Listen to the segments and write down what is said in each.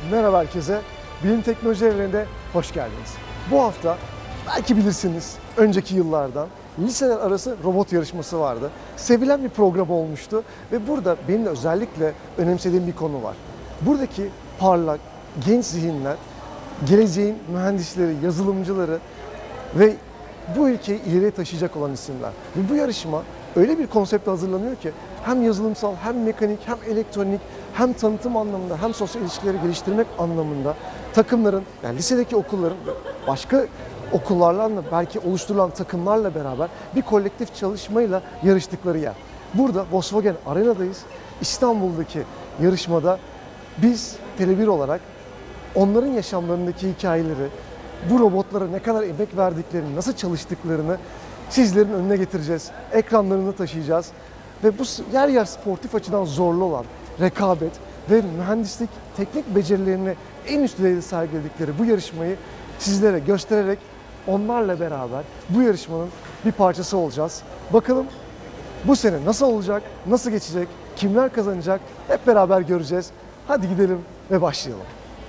Merhaba herkese. Bilim Teknoloji Evreni'ne hoş geldiniz. Bu hafta belki bilirsiniz önceki yıllardan liseler arası robot yarışması vardı. Sevilen bir program olmuştu ve burada benim de özellikle önemsediğim bir konu var. Buradaki parlak, genç zihinler, geleceğin mühendisleri, yazılımcıları ve bu ülkeyi ileriye taşıyacak olan isimler. Ve bu yarışma öyle bir konseptle hazırlanıyor ki hem yazılımsal, hem mekanik, hem elektronik, hem tanıtım anlamında, hem sosyal ilişkileri geliştirmek anlamında takımların, yani lisedeki okulların ve başka okullarla belki oluşturulan takımlarla beraber bir kolektif çalışmayla yarıştıkları yer. Burada Volkswagen Arena'dayız. İstanbul'daki yarışmada biz Tele1 olarak onların yaşamlarındaki hikayeleri, bu robotlara ne kadar emek verdiklerini, nasıl çalıştıklarını sizlerin önüne getireceğiz. Ekranlarını taşıyacağız. Ve bu yer yer sportif açıdan zorlu olan rekabet ve mühendislik, teknik becerilerini en üst düzeyde sergiledikleri bu yarışmayı sizlere göstererek onlarla beraber bu yarışmanın bir parçası olacağız. Bakalım bu sene nasıl olacak, nasıl geçecek, kimler kazanacak hep beraber göreceğiz. Hadi gidelim ve başlayalım.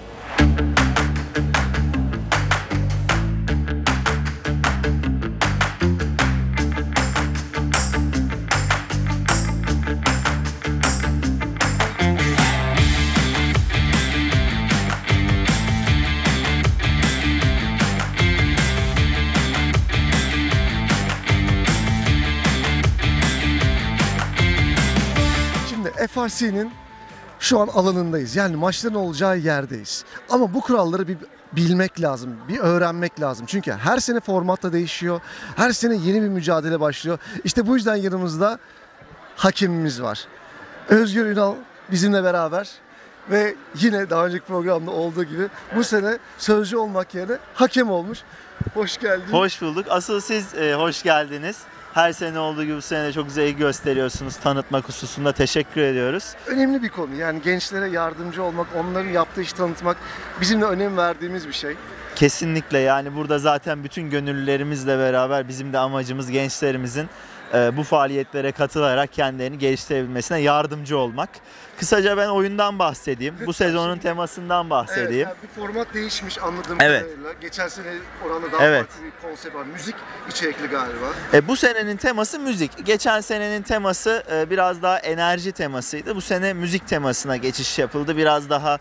FRC'nin şu an alanındayız. Yani maçların olacağı yerdeyiz. Ama bu kuralları bir bilmek lazım, bir öğrenmek lazım. Çünkü her sene format da değişiyor. Her sene yeni bir mücadele başlıyor. İşte bu yüzden yanımızda hakemimiz var. Özgür Ünal bizimle beraber ve yine daha önceki programda olduğu gibi bu sene sözcü olmak yerine hakem olmuş. Hoş geldin. Hoş bulduk. Asıl siz hoş geldiniz. Her sene olduğu gibi bu sene de çok güzel gösteriyorsunuz. Tanıtmak hususunda teşekkür ediyoruz. Önemli bir konu. Yani gençlere yardımcı olmak, onların yaptığı işi tanıtmak bizim de önem verdiğimiz bir şey. Kesinlikle, yani burada zaten bütün gönüllülerimizle beraber bizim de amacımız gençlerimizin bu faaliyetlere katılarak kendilerini geliştirebilmesine yardımcı olmak. Kısaca ben oyundan bahsedeyim. Bu sezonun temasından bahsedeyim. Evet, yani bir format değişmiş anladığım Evet. kadarıyla. Geçen sene oranda daha Evet. farklı bir konsept var. Müzik içerikli galiba. Bu senenin teması müzik. Geçen senenin teması biraz daha enerji temasıydı. Bu sene müzik temasına geçiş yapıldı. Biraz daha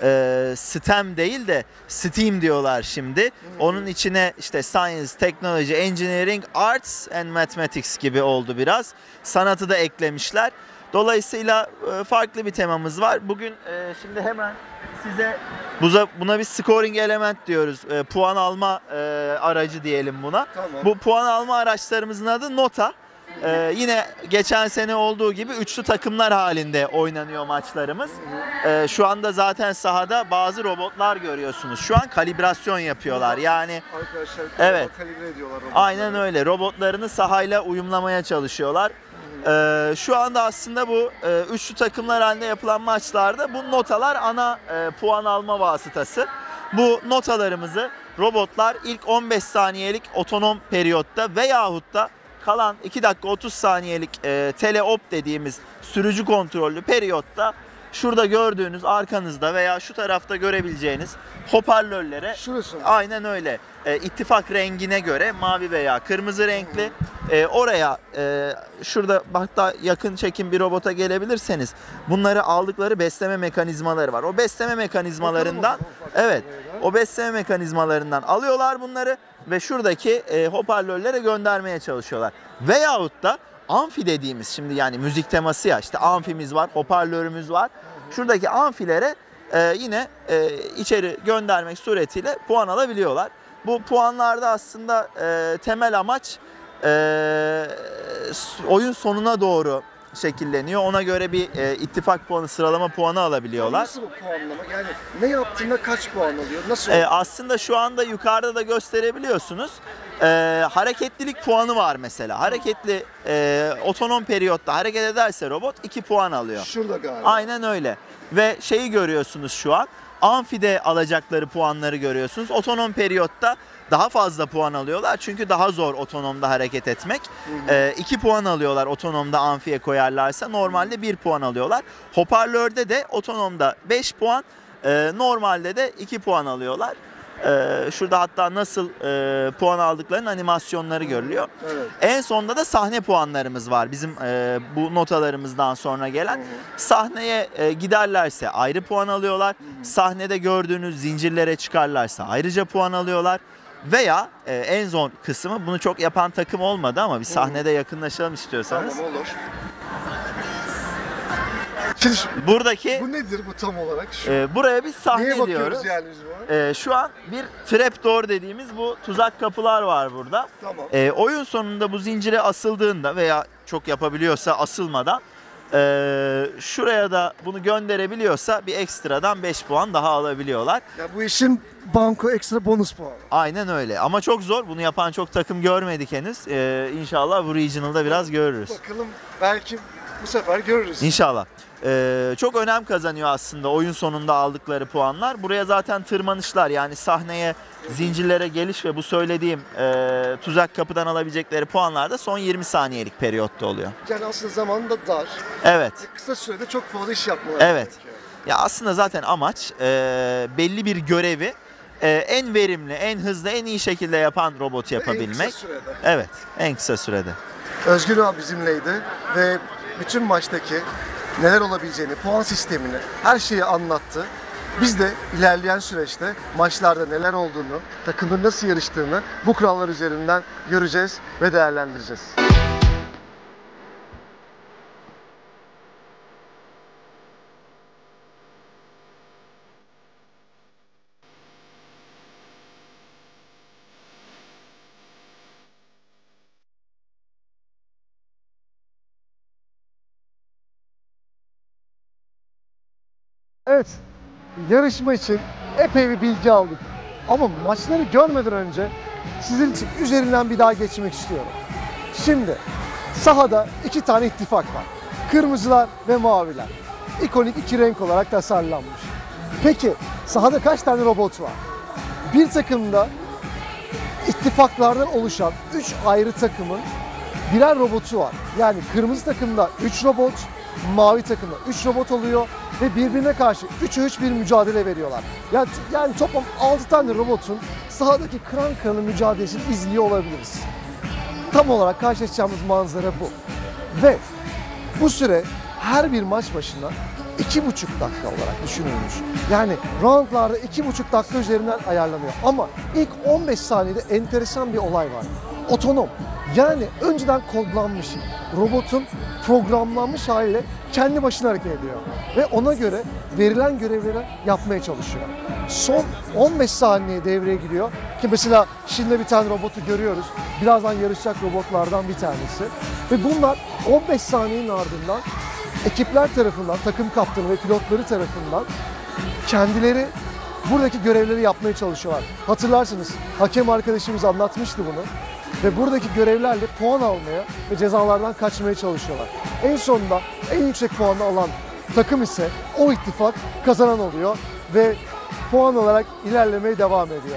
STEM değil de STEAM diyorlar şimdi. Onun içine işte Science, Technology, Engineering, Arts and Mathematics gibi oldu biraz. Sanatı da eklemişler. Dolayısıyla farklı bir temamız var. Bugün şimdi hemen size buna bir scoring element diyoruz. Puan alma aracı diyelim buna. Tamam. Bu puan alma araçlarımızın adı Nota. Yine geçen sene olduğu gibi üçlü takımlar halinde oynanıyor maçlarımız. Şu anda zaten sahada bazı robotlar görüyorsunuz. Şu an kalibrasyon yapıyorlar. Yani Arkadaşlar evet. Kalibre ediyorlar robotları. Aynen öyle. Robotlarını sahayla uyumlamaya çalışıyorlar. Şu anda aslında bu üçlü takımlar halinde yapılan maçlarda bu notalar ana puan alma vasıtası. Bu notalarımızı robotlar ilk 15 saniyelik otonom periyotta veyahut da kalan 2 dakika 30 saniyelik teleop dediğimiz sürücü kontrollü periyotta şurada gördüğünüz arkanızda veya şu tarafta görebileceğiniz hoparlörlere Şurası mı? aynen öyle ittifak rengine göre mavi veya kırmızı renkli oraya şurada hatta yakın çekim bir robota gelebilirseniz bunları aldıkları besleme mekanizmaları var. O besleme mekanizmalarından evet o besleme mekanizmalarından alıyorlar bunları ve şuradaki hoparlörlere göndermeye çalışıyorlar. Veyahut da amfi dediğimiz şimdi yani müzik teması ya işte amfimiz var, hoparlörümüz var. Şuradaki amfilere yine içeri göndermek suretiyle puan alabiliyorlar. Bu puanlarda aslında temel amaç oyun sonuna doğru şekilleniyor. Ona göre bir ittifak puanı, sıralama puanı alabiliyorlar. Nasıl bu puanlama? Yani ne yaptığında kaç puan alıyor? Nasıl oluyor? Aslında şu anda yukarıda da gösterebiliyorsunuz. Hareketlilik puanı var mesela. Hareketli otonom periyotta hareket ederse robot 2 puan alıyor. Şurada galiba. Aynen öyle. Ve şeyi görüyorsunuz şu an. Amfide alacakları puanları görüyorsunuz. Otonom periyotta daha fazla puan alıyorlar. Çünkü daha zor otonomda hareket etmek. 2 puan alıyorlar otonomda amfiye koyarlarsa. Normalde 1 puan alıyorlar. Hoparlörde de otonomda 5 puan, Normalde de 2 puan alıyorlar. Şurada hatta nasıl puan aldıklarının animasyonları görülüyor. Evet. En sonda da sahne puanlarımız var. Bizim bu notalarımızdan sonra gelen. Sahneye giderlerse ayrı puan alıyorlar. Sahnede gördüğünüz zincirlere çıkarlarsa ayrıca puan alıyorlar. Veya en zor kısmı, bunu çok yapan takım olmadı ama bir sahnede yakınlaşalım istiyorsanız. Tamam, olur. Şimdi Buradaki bu nedir bu tam olarak? Şu, buraya biz neye sahne bakıyoruz diyoruz. yani biz buna? Şu an bir trapdoor dediğimiz bu tuzak kapılar var burada. Tamam. Oyun sonunda bu zincire asıldığında veya çok yapabiliyorsa asılmadan şuraya da bunu gönderebiliyorsa bir ekstradan 5 puan daha alabiliyorlar. Ya bu işin banko ekstra bonus puanı. Aynen öyle ama çok zor. Bunu yapan çok takım görmedik henüz. İnşallah bu regional'da biraz görürüz. Bakalım, belki bu sefer görürüz. İnşallah. Çok önem kazanıyor aslında oyun sonunda aldıkları puanlar. Buraya zaten tırmanışlar, yani sahneye, zincirlere geliş ve bu söylediğim tuzak kapıdan alabilecekleri puanlar da son 20 saniyelik periyotta oluyor. Yani aslında zamanı da dar. Evet. Kısa sürede çok fazla iş yapmaları Evet. gerekiyor. Ya aslında zaten amaç belli bir görevi en verimli, en hızlı, en iyi şekilde yapan robotu En yapabilmek. kısa sürede. Evet, en kısa sürede. Özgür abi bizimleydi ve bütün maçtaki neler olabileceğini, puan sistemini, her şeyi anlattı. Biz de ilerleyen süreçte maçlarda neler olduğunu, takımın nasıl yarıştığını bu kurallar üzerinden göreceğiz ve değerlendireceğiz. Evet, yarışma için epey bir bilgi aldık. Ama maçları görmeden önce sizin için üzerinden bir daha geçmek istiyorum. Şimdi sahada 2 tane ittifak var. Kırmızılar ve maviler. İkonik 2 renk olarak tasarlanmış. Peki sahada kaç tane robot var? Bir takımda ittifaklardan oluşan 3 ayrı takımın birer robotu var. Yani kırmızı takımda 3 robot, mavi takımda 3 robot oluyor ve birbirine karşı 3'e 3 bir mücadele veriyorlar. Yani toplam 6 tane robotun sahadaki kıran kırana mücadelesini izliyor olabiliriz. Tam olarak karşılaşacağımız manzara bu. Ve bu süre her bir maç başına 2,5 dakika olarak düşünülmüş. Yani roundlarda 2,5 dakika üzerinden ayarlanıyor. Ama ilk 15 saniyede enteresan bir olay var. Otonom. Yani önceden kodlanmış, robotun programlanmış haliyle kendi başına hareket ediyor. Ve ona göre verilen görevleri yapmaya çalışıyor. Son 15 saniye devreye giriyor ki mesela şimdi bir tane robotu görüyoruz. Birazdan yarışacak robotlardan bir tanesi. Ve bunlar 15 saniyenin ardından ekipler tarafından, takım kaptanı ve pilotları tarafından kendileri buradaki görevleri yapmaya çalışıyorlar. Hatırlarsınız, hakem arkadaşımız anlatmıştı bunu. Ve buradaki görevlerle puan almaya ve cezalardan kaçmaya çalışıyorlar. En sonunda en yüksek puanı alan takım ise o ittifak kazanan oluyor ve puan olarak ilerlemeye devam ediyor.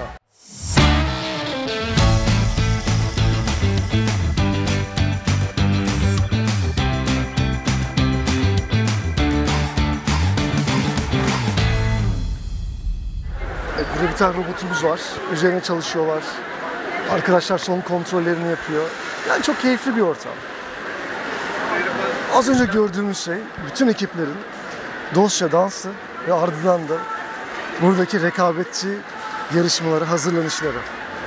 Burada bir tane robotumuz var. Üzerine çalışıyorlar. Arkadaşlar son kontrollerini yapıyor. Yani çok keyifli bir ortam. Az önce gördüğümüz şey bütün ekiplerin dostça dansı ve ardından da buradaki rekabetçi yarışmalara hazırlanışları.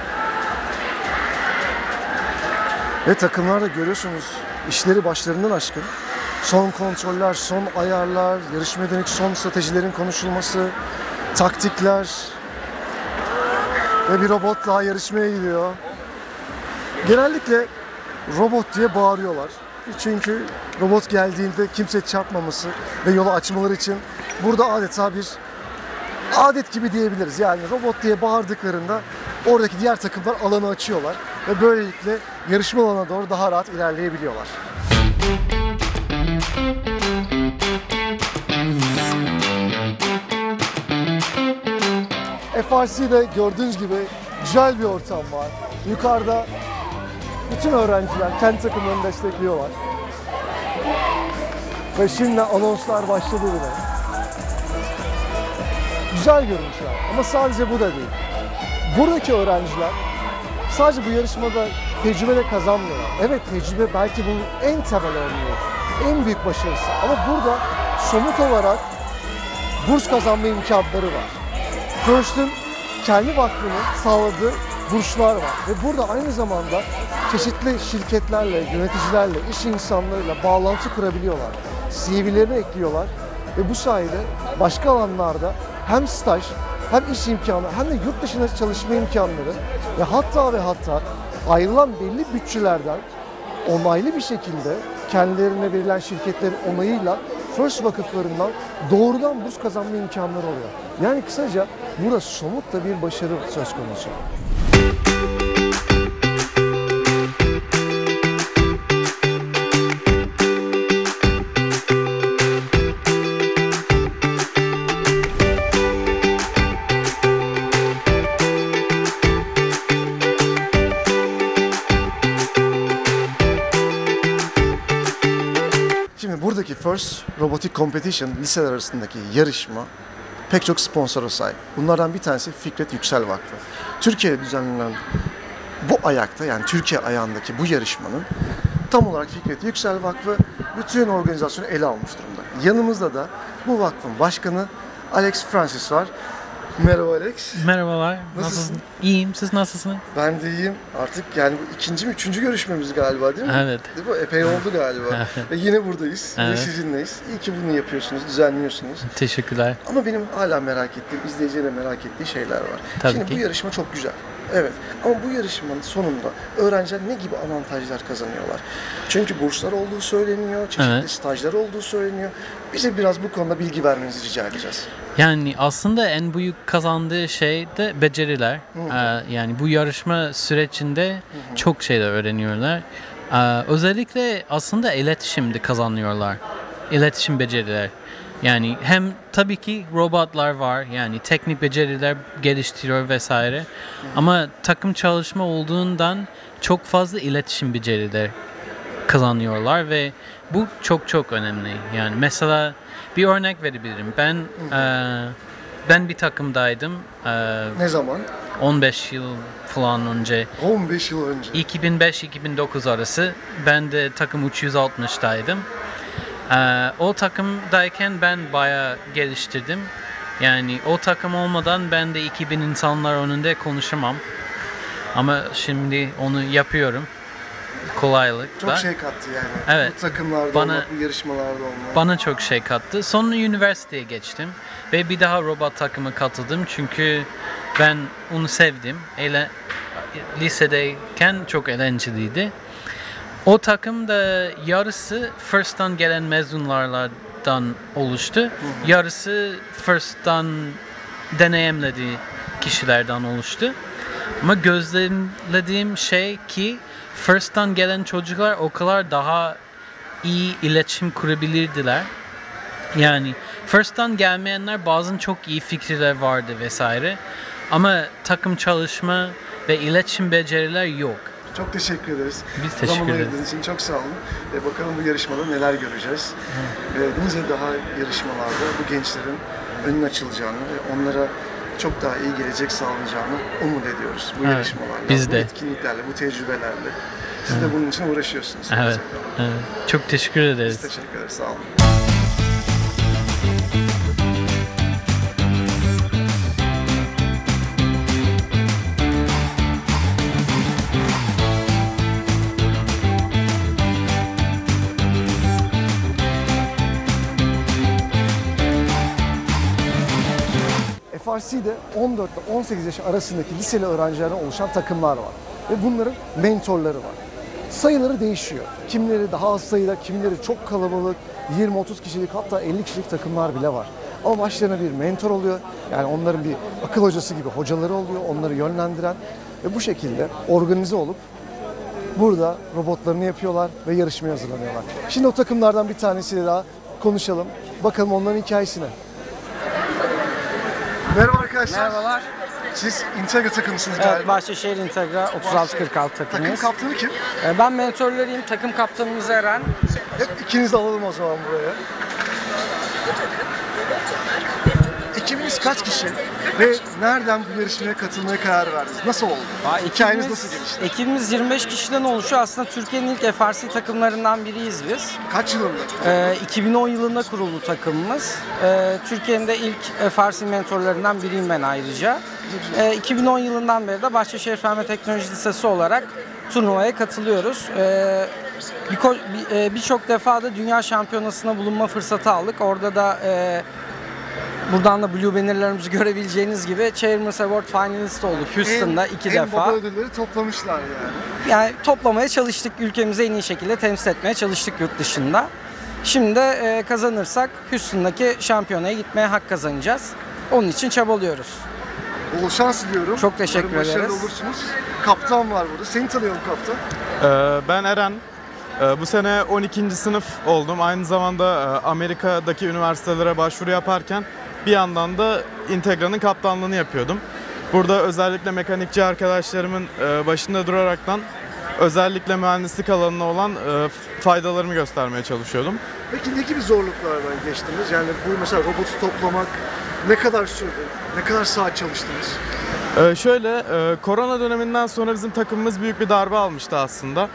Ve takımlar da görüyorsunuz işleri başlarından aşkın. Son kontroller, son ayarlar, yarışmaya dönük son stratejilerin konuşulması, taktikler ve bir robot daha yarışmaya gidiyor. Genellikle robot diye bağırıyorlar. Çünkü robot geldiğinde kimse çarpmaması ve yolu açmaları için burada adeta bir adet gibi diyebiliriz. Yani robot diye bağırdıklarında oradaki diğer takımlar alanı açıyorlar ve böylelikle yarışma alanına doğru daha rahat ilerleyebiliyorlar. FRC'de gördüğünüz gibi güzel bir ortam var. Yukarıda bütün öğrenciler kendi takımlarını destekliyorlar. Ve şimdi anonslar başladı bile. güzel görüntüler. Ama sadece bu da değil. Buradaki öğrenciler sadece bu yarışmada tecrübe de kazanmıyorlar. Evet, tecrübe belki bunun en temel örneği, en büyük başarısı. Ama burada somut olarak burs kazanma imkanları var. First'ın kendi vakfının sağladığı burslar var. Ve burada aynı zamanda çeşitli şirketlerle, yöneticilerle, iş insanlarıyla bağlantı kurabiliyorlar. CV'lerini ekliyorlar ve bu sayede başka alanlarda hem staj, hem iş imkanı, hem de yurt dışında çalışma imkanları ve hatta ayrılan belli bütçelerden onaylı bir şekilde kendilerine verilen şirketlerin onayıyla First vakıflarından doğrudan burs kazanma imkanları oluyor. Yani kısaca burada somut da bir başarı söz konusu. Şimdi buradaki First Robotic Competition liseler arasındaki yarışma pek çok sponsora sahip. Bunlardan bir tanesi Fikret Yüksel Vakfı. Türkiye'de düzenlenen bu ayakta, yani Türkiye ayağındaki bu yarışmanın tam olarak Fikret Yüksel Vakfı bütün organizasyonu ele almış durumda. Yanımızda da bu vakfın başkanı Alex Francis var. Merhaba Alex. Merhabalar. Nasılsın? İyiyim. Siz nasılsınız? Ben de iyiyim. Artık yani bu ikinci mi, üçüncü görüşmemiz galiba değil mi? Evet. Değil mi? Epey oldu galiba. Evet. Ve yine buradayız. Yine Evet. sizinleyiz. İyi ki bunu yapıyorsunuz, düzenliyorsunuz. Teşekkürler. Ama benim hala merak ettiğim, izleyicilerin merak ettiği şeyler var. Tabii Şimdi ki. bu yarışma çok güzel. Evet. Ama bu yarışmanın sonunda öğrenciler ne gibi avantajlar kazanıyorlar? Çünkü burslar olduğu söyleniyor, çeşitli Evet. stajlar olduğu söyleniyor. Bize biraz bu konuda bilgi vermenizi rica edeceğiz. Yani aslında en büyük kazandığı şey de beceriler. Yani bu yarışma sürecinde çok şeyler öğreniyorlar. Özellikle aslında iletişimde kazanıyorlar. İletişim beceriler. Yani hem tabii ki robotlar var, yani teknik beceriler geliştiriyor vesaire. Ama takım çalışma olduğundan çok fazla iletişim beceriler kazanıyorlar ve bu çok çok önemli. Yani mesela bir örnek verebilirim. Ben bir takımdaydım. Ne zaman? 15 yıl falan önce. 15 yıl önce. 2005-2009 arası ben de takım 360'daydım. O takımdayken ben bayağı geliştirdim. Yani o takım olmadan ben de 2000 insanlar önünde konuşamam. Ama şimdi onu yapıyorum. Kolaylıkla. Çok şey kattı yani. Evet. Bu takımlarda Bana- olmak, bu yarışmalarda olmak. Bana çok şey kattı. Sonra üniversiteye geçtim ve bir daha robot takımı katıldım çünkü ben onu sevdim. Lisedeyken çok eğlenceliydi. O takım da yarısı First'tan gelen mezunlardan oluştu. Yarısı First'tan deneyimlediği kişilerden oluştu. Ama gözlemlediğim şey ki First'tan gelen çocuklar o kadar daha iyi iletişim kurabilirdiler. Yani First'tan gelmeyenler bazen çok iyi fikirler vardı vesaire. Ama takım çalışma ve iletişim beceriler yok. Çok teşekkür ederiz. Biz teşekkür Zaman ederiz. ayırdığınız için çok sağ olun. Bakalım bu yarışmada neler göreceğiz. Nice daha yarışmalarda bu gençlerin önün açılacağını ve onlara çok daha iyi gelecek sağlanacağını umut ediyoruz bu Evet, yarışmalarla, biz bu de. etkinliklerle, bu tecrübelerle. Siz de bunun için uğraşıyorsunuz. Evet, evet. Çok teşekkür Biz ederiz. teşekkür ederiz. Sağ olun. FRC'de 14 ile 18 yaş arasındaki liseli öğrencilerden oluşan takımlar var. Ve bunların mentorları var. Sayıları değişiyor. Kimileri daha az sayıda, kimileri çok kalabalık, 20-30 kişilik hatta 50 kişilik takımlar bile var. Ama başlarına bir mentor oluyor. Yani onların bir akıl hocası gibi hocaları oluyor, onları yönlendiren ve bu şekilde organize olup burada robotlarını yapıyorlar ve yarışmaya hazırlanıyorlar. Şimdi o takımlardan bir tanesiyle daha konuşalım. Bakalım onların hikayesine. Merhaba arkadaşlar. Merhabalar. Siz Integra takımısınız Evet, galiba. Bahçeşehir Integra 3646 Takım takımıyız. kaptanı kim? Ben mentörleriyim. Takım kaptanımız Eren. Hep ikinizi de alalım o zaman buraya. Ekibiniz kaç kişi ve nereden bu yarışmaya katılmaya karar verdiniz? Nasıl oldu? Hikayeniz nasıl gelişti? Ekibimiz 25 kişiden oluşuyor. Aslında Türkiye'nin ilk FRC takımlarından biriyiz biz. Kaç yılında? 2010 yılında kuruldu takımımız. Türkiye'nin de ilk FRC mentorlarından biriyim ben ayrıca. 2010 yılından beri de Bahçeşehir Fen ve Teknoloji Lisesi olarak turnuvaya katılıyoruz. Birçok defa da dünya şampiyonasına bulunma fırsatı aldık. Orada da buradan da Blue Banner'larımızı görebileceğiniz gibi Chairman's Award finalist olduk Houston'da 2 defa. En baba ödülleri toplamışlar yani. Yani toplamaya çalıştık, ülkemizi en iyi şekilde temsil etmeye çalıştık yurt dışında. Şimdi de kazanırsak Houston'daki şampiyonaya gitmeye hak kazanacağız. Onun için çabalıyoruz. Bol şans diliyorum. Çok teşekkür Umarım başarılı ederiz. olursunuz. Kaptan var burada. Seni tanıyalım kaptan. Ben Eren. Bu sene 12. sınıf oldum. Aynı zamanda Amerika'daki üniversitelere başvuru yaparken bir yandan da Integra'nın kaptanlığını yapıyordum. Burada özellikle mekanikçi arkadaşlarımın başında duraraktan özellikle mühendislik alanına olan faydalarımı göstermeye çalışıyordum. Peki ne gibi zorluklardan geçtiniz? Yani bu mesela robotu toplamak ne kadar sürdü? Ne kadar saat çalıştınız? Korona döneminden sonra bizim takımımız büyük bir darbe almıştı aslında.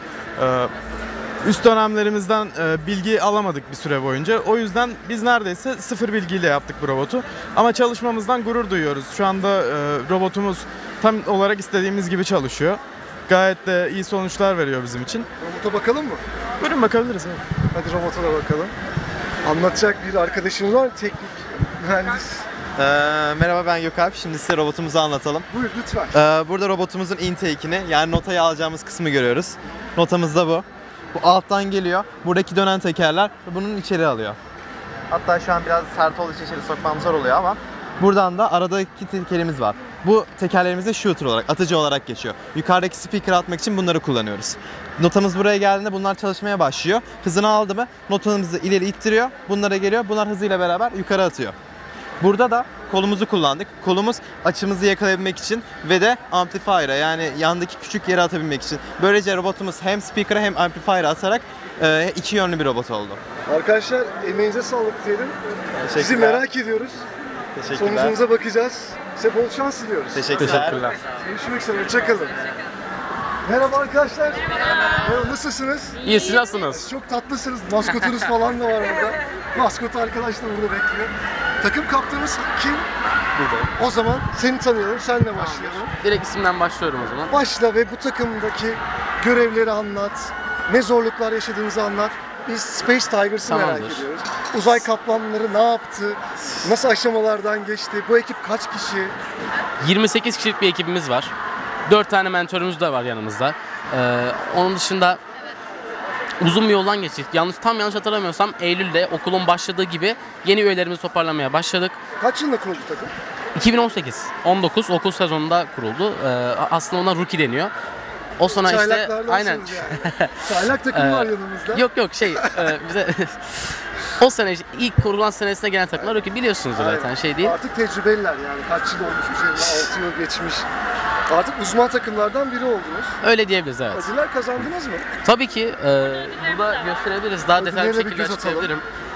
Üst dönemlerimizden bilgi alamadık bir süre boyunca. O yüzden biz neredeyse sıfır bilgiyle yaptık bu robotu. Ama çalışmamızdan gurur duyuyoruz. Şu anda robotumuz tam olarak istediğimiz gibi çalışıyor. Gayet de iyi sonuçlar veriyor bizim için. Robota bakalım mı? Buyurun bakabiliriz. Evet. Hadi robota da bakalım. Anlatacak bir arkadaşımız var, teknik mühendis. Merhaba, ben Gökalp. Şimdi size robotumuzu anlatalım. Buyur lütfen. Burada robotumuzun intake'ini, yani notayı alacağımız kısmı görüyoruz. Notamız da bu. Bu alttan geliyor. Buradaki dönen tekerler bunun içeri alıyor. Hatta şu an biraz sert olduğu için içeri sokmam zor oluyor ama buradan da aradaki tekerimiz var. Bu tekerlerimiz de shooter olarak, atıcı olarak geçiyor. Yukarıdaki speaker'ı atmak için bunları kullanıyoruz. Notamız buraya geldiğinde bunlar çalışmaya başlıyor. Hızını aldı mı notamızı ileri ittiriyor. Bunlara geliyor. Bunlar hızıyla beraber yukarı atıyor. Burada da kolumuzu kullandık. Kolumuz açımızı yakalayabilmek için ve de amplifier'a, yani yandaki küçük yere atabilmek için. Böylece robotumuz hem speaker'a hem amplifier'a atarak iki yönlü bir robot oldu. Arkadaşlar emeğinize sağlık diyelim. Sizi Teşekkürler. merak ediyoruz. Teşekkürler. Sonucunuza bakacağız. Size bol şans diliyoruz. Teşekkürler. Görüşmek üzere. Hoşçakalın. Merhaba arkadaşlar. Merhaba, nasılsınız? İyi, siz nasılsınız? Çok tatlısınız. Maskotunuz falan da var orada. Maskot arkadaş da burada bekliyor. Takım kaptanınız kim? Burada. O zaman seni tanıyalım. Senle başlayalım. Direkt isimden başlıyorum o zaman. Başla ve bu takımdaki görevleri anlat. Ne zorluklar yaşadığınızı anlat. Biz Space Tigers'ı merak Tamamdır. ediyoruz. Uzay kaplanları ne yaptı? Nasıl aşamalardan geçti? Bu ekip kaç kişi? 28 kişilik bir ekibimiz var. 4 tane mentorumuz da var yanımızda. Onun dışında uzun bir yoldan geçtik. Tam yanlış hatırlamıyorsam Eylül'de okulun başladığı gibi yeni üyelerimizi toparlamaya başladık. Kaç yılında kuruldu takım? 2018, 19 okul sezonunda kuruldu. Aslında ona rookie deniyor. O sonra işte Çaylaklardansınız aynen. yani. Çaylak takım var yanımızda. Yok bize o sene işte ilk kurulan senesine gelen takımlar rookie, biliyorsunuzdur Aynen. zaten şey değil. Artık tecrübeliler yani. Kaç yıl olmuş üzerinde? 6 yıl geçmiş. Artık uzman takımlardan biri oldunuz. Öyle diyebiliriz, evet. Ödüller kazandınız mı? Tabii ki burada gösterebiliriz. Daha detaylı bir Ödüllere bir şekilde göz atalım. açıklayabilirim.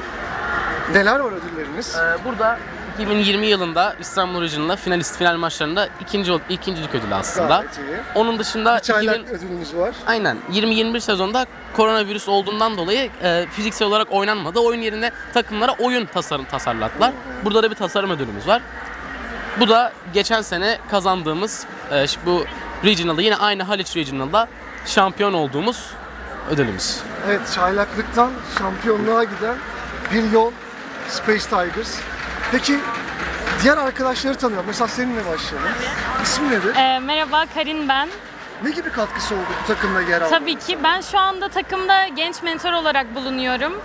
Neler var ödülleriniz? Burada 2020 yılında İstanbul Regional'da final maçlarında ikincilik ödülü aslında. Gayet iyi. Onun dışında Bir çaylak ödülünüz var. aynen 2021 sezonda koronavirüs olduğundan dolayı fiziksel olarak oynanmadı. Oyun yerine takımlara oyun tasarlattılar. Burada da bir tasarım ödülümüz var. Bu da geçen sene kazandığımız bu Regional'da, yine aynı Haliç Regional'da şampiyon olduğumuz ödülümüz. Evet, çaylaklıktan şampiyonluğa giden bir yol Space Tigers. Peki diğer arkadaşları tanıyorum. Mesela seninle başlayalım. İsmin nedir? Merhaba, Karin ben. Ne gibi katkısı oldu bu takımda yer almanın? Tabii ki ben şu anda takımda genç mentor olarak bulunuyorum.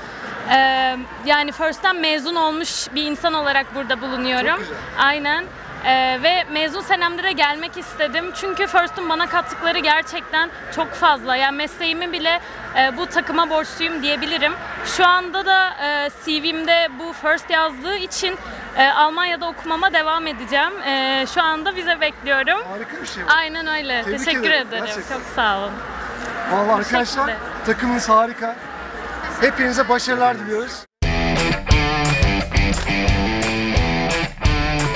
Yani First'ten mezun olmuş bir insan olarak burada bulunuyorum. Çok güzel. Aynen. Ve mezun senemde de gelmek istedim. Çünkü First'ın bana kattıkları gerçekten çok fazla. Yani mesleğimi bile bu takıma borçluyum diyebilirim. Şu anda da CV'mde bu First yazdığı için Almanya'da okumama devam edeceğim. Şu anda vize bekliyorum. Harika bir şey bu. Aynen öyle. Tebrik Teşekkür ederim. ederim. Gerçekten. Çok sağ olun. Vallahi arkadaşlar Teşekkürler. takımınız harika. Hepinize başarılar diliyoruz.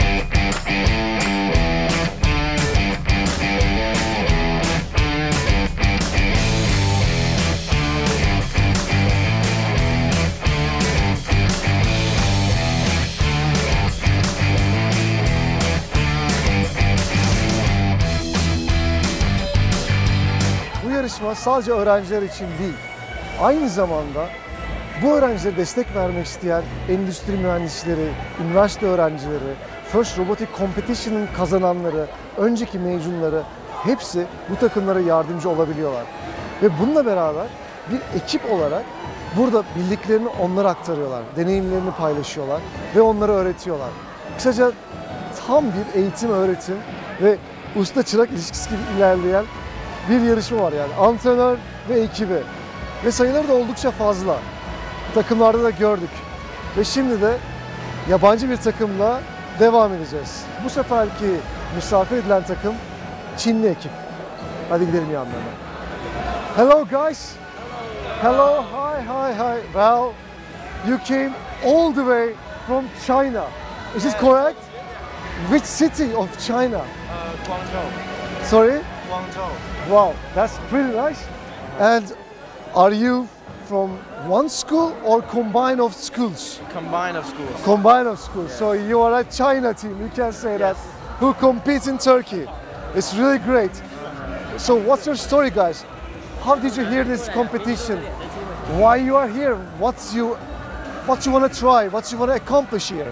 yarışma sadece öğrenciler için değil, aynı zamanda bu öğrencilere destek vermek isteyen endüstri mühendisleri, üniversite öğrencileri, First Robotic Competition'ın kazananları, önceki mezunları hepsi bu takımlara yardımcı olabiliyorlar. Ve bununla beraber bir ekip olarak burada bildiklerini onlara aktarıyorlar, deneyimlerini paylaşıyorlar ve onlara öğretiyorlar. Kısaca tam bir eğitim, öğretim ve usta çırak ilişkisi gibi ilerleyen bir yarışma var yani. Antrenör ve ekibi. Ve sayıları da oldukça fazla. Takımlarda da gördük. Ve şimdi de yabancı bir takımla devam edeceğiz. Bu seferki misafir edilen takım Çinli ekip. Hadi gidelim yanlarına. Hello guys. Hello, hi. Well, you came all the way from China. Is this correct? Which city of China? Guangzhou. Sorry? Guangzhou. Wow, that's pretty nice. And are you from one school or combine of schools? Combine of schools. Combine of schools. So you are a China team, you can say that, who compete in Turkey. It's really great. So what's your story, guys? How did you hear this competition? Why you are here? What you want to try? What you want to accomplish here?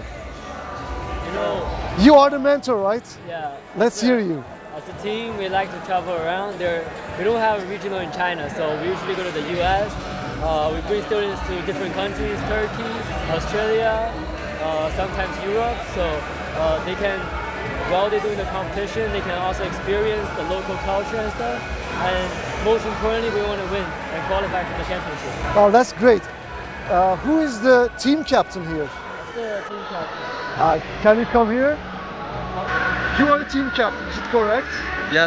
You are the mentor, right? Yeah. Let's hear you. As a team, we like to travel around. We don't have a regional in China, so we usually go to the U.S. We bring students to different countries, Turkey, Australia, sometimes Europe. So they can, while they're doing the competition, they can also experience the local culture and stuff. And most importantly, we want to win and qualify for the championship. Oh, that's great. Who is the team captain here? The team captain. Can you come here? You are the team captain, is it correct? Yes.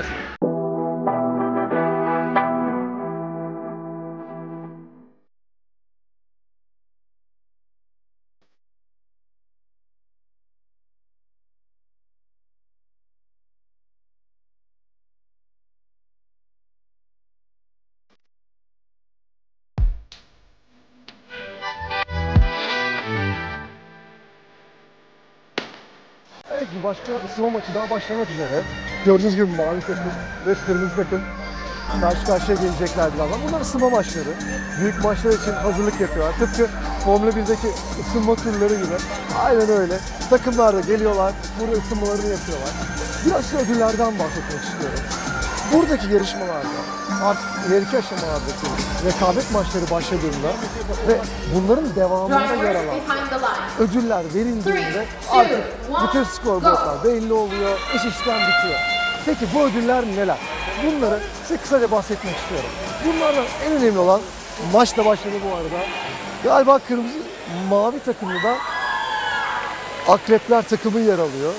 Evet, bir başka ısınma maçı daha başlamak üzere. Gördüğünüz gibi mavi takım ve kırmızı takım karşı karşıya gelecekler birazdan. Bunlar ısınma maçları. Büyük maçlar için hazırlık yapıyorlar. Tıpkı Formula 1'deki ısınma turları gibi. Aynen öyle. Takımlar da geliyorlar, burada ısınmalarını yapıyorlar. Biraz da ödüllerden bahsetmek istiyorum. Buradaki yarışmalarda artık ileriki aşamalardaki rekabet maçları başladığında ve bunların devamında yer alan ödüller verildiğinde artık bütün skorboardlar belli oluyor, iş işten bitiyor. Peki bu ödüller neler? Bunları size kısaca bahsetmek istiyorum. Bunlardan en önemli olan, maç da başladı bu arada. Galiba kırmızı mavi takımda da Akrepler takımı yer alıyor.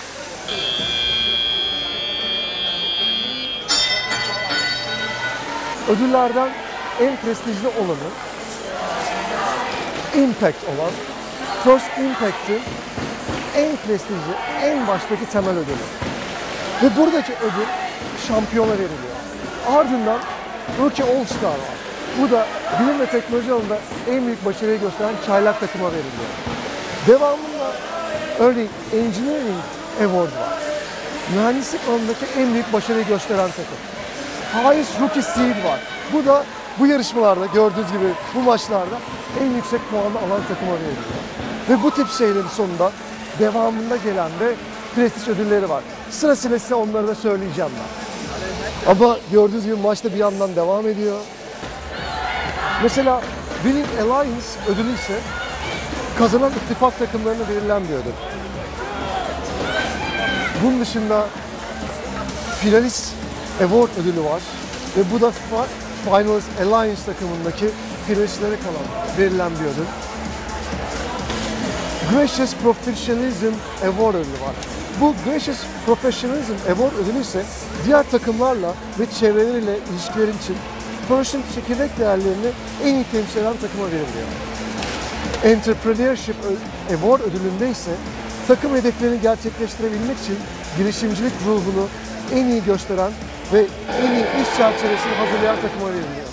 Ödüllerden en prestijli olanı, Impact olan, First Impact'in en prestijli, en baştaki temel ödülü. Ve buradaki ödül şampiyona veriliyor. Ardından Rookie All Star var. Bu da bilim ve teknoloji alanında en büyük başarıyı gösteren çaylak takıma veriliyor. Devamında örneğin Engineering Award var. Mühendislik alanındaki en büyük başarıyı gösteren takım. Highest Rookie Seed var. Bu da bu yarışmalarda gördüğünüz gibi bu maçlarda en yüksek puanı alan takıma veriliyor. Ve bu tip şeylerin sonunda devamında gelen de prestij ödülleri var. Sırasıyla size onları da söyleyeceğim ben. Ama gördüğünüz gibi maç da bir yandan devam ediyor. Mesela Winning Alliance ödülü ise kazanan ittifak takımlarına verilen bir ödül. Bunun dışında Finalist Award ödülü var ve bu da Finalist Alliance takımındaki finalistlere kalan verilen bir ödül. Gracious Professionalism Award ödülü var. Bu Gracious Professionalism Award ödülü ise diğer takımlarla ve çevreleriyle ilişkilerin için First'ın çekirdek değerlerini en iyi temsil eden takıma veriliyor. Entrepreneurship Award ödülünde ise takım hedeflerini gerçekleştirebilmek için girişimcilik ruhunu en iyi gösteren ve en iyi iş çerçevesini hazırlayan takıma veriliyor.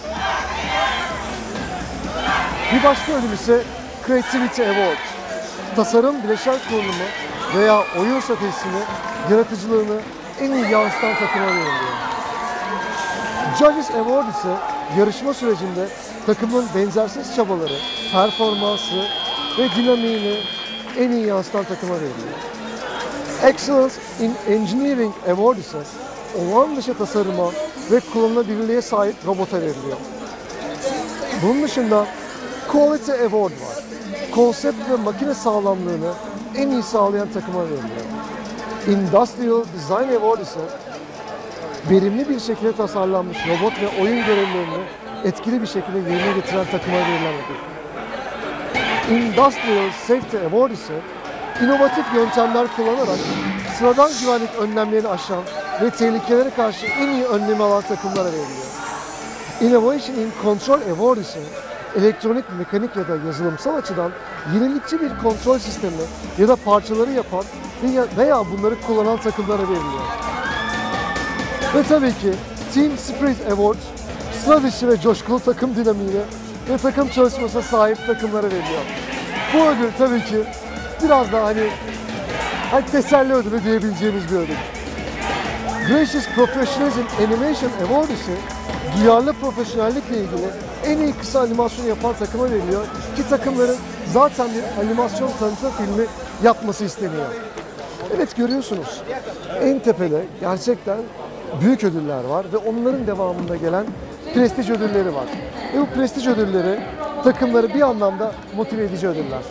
Bir başka ödül ise Creativity Award. Tasarım, bileşen kullanımı veya oyun stratejisini, yaratıcılığını en iyi yansıtan takıma veriliyor. Judges Award ise yarışma sürecinde takımın benzersiz çabaları, performansı ve dinamiğini en iyi yansıtan takıma veriliyor. Excellence in Engineering Award ise olağan dışı tasarıma ve kullanılabilirliğe sahip robota veriliyor. Bunun dışında Quality Award var. Konsept ve makine sağlamlığını en iyi sağlayan takıma veriliyor. Industrial Design Award ise verimli bir şekilde tasarlanmış robot ve oyun görevlerini etkili bir şekilde yerine getiren takıma verilen ödül. Industrial Safety Award ise inovatif yöntemler kullanarak sıradan güvenlik önlemlerini aşan ve tehlikelere karşı en iyi önlemi alan takımlara veriliyor. Innovation in Control Award ise elektronik, mekanik ya da yazılımsal açıdan yenilikçi bir kontrol sistemi ya da parçaları yapan veya bunları kullanan takımlara veriliyor. Ve tabii ki Team Spirit Award, sıra dışı ve coşkulu takım dinamiğine ve takım çalışmasına sahip takımlara veriliyor. Bu ödül tabii ki biraz daha hani teselli ödülü diyebileceğimiz bir ödül. Gracious Professionalism Animation Award ise duyarlı profesyonellikle ilgili en iyi kısa animasyon yapan takıma veriliyor ki takımların zaten bir animasyon tanıtım filmi yapması isteniyor. Evet, görüyorsunuz, en tepede gerçekten büyük ödüller var ve onların devamında gelen prestij ödülleri var. Ve bu prestij ödülleri takımları bir anlamda motive edici ödüller.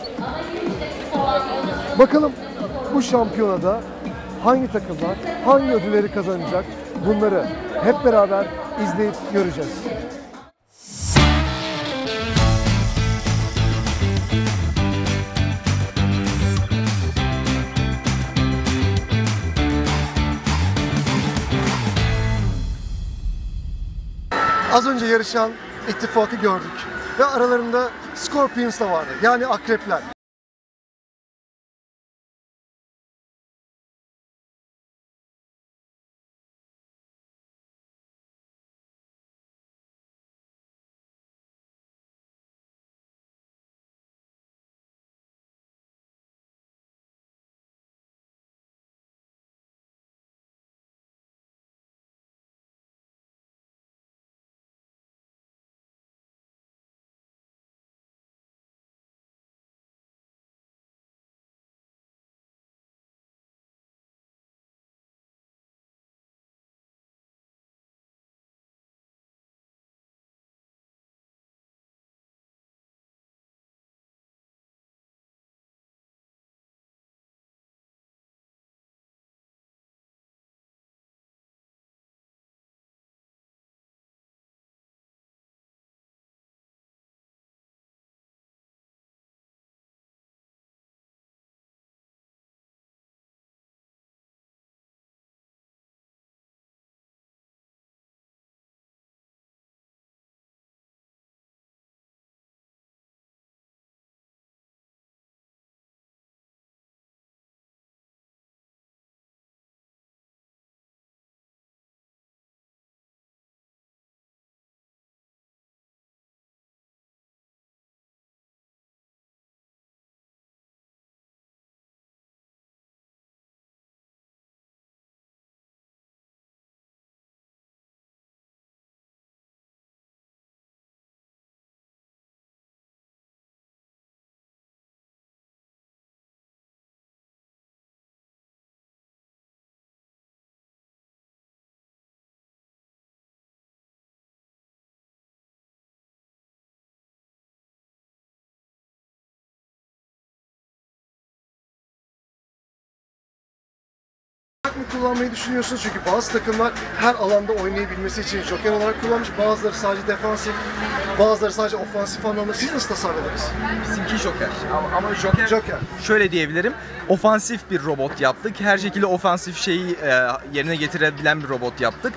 Bakalım bu şampiyonada hangi takımlar hangi ödülleri kazanacak, bunları hep beraber izleyip göreceğiz. Az önce yarışan ittifakı gördük ve aralarında Scorpions da vardı, yani akrepler. mı kullanmayı düşünüyorsunuz? Çünkü bazı takımlar her alanda oynayabilmesi için joker olarak kullanmış. Bazıları sadece defansif, bazıları sadece ofansif anlamda. Siz nasıl tasarladınız? Bizimki joker. Ama joker şöyle diyebilirim. Ofansif bir robot yaptık. Her şekilde ofansif şeyi yerine getirebilen bir robot yaptık.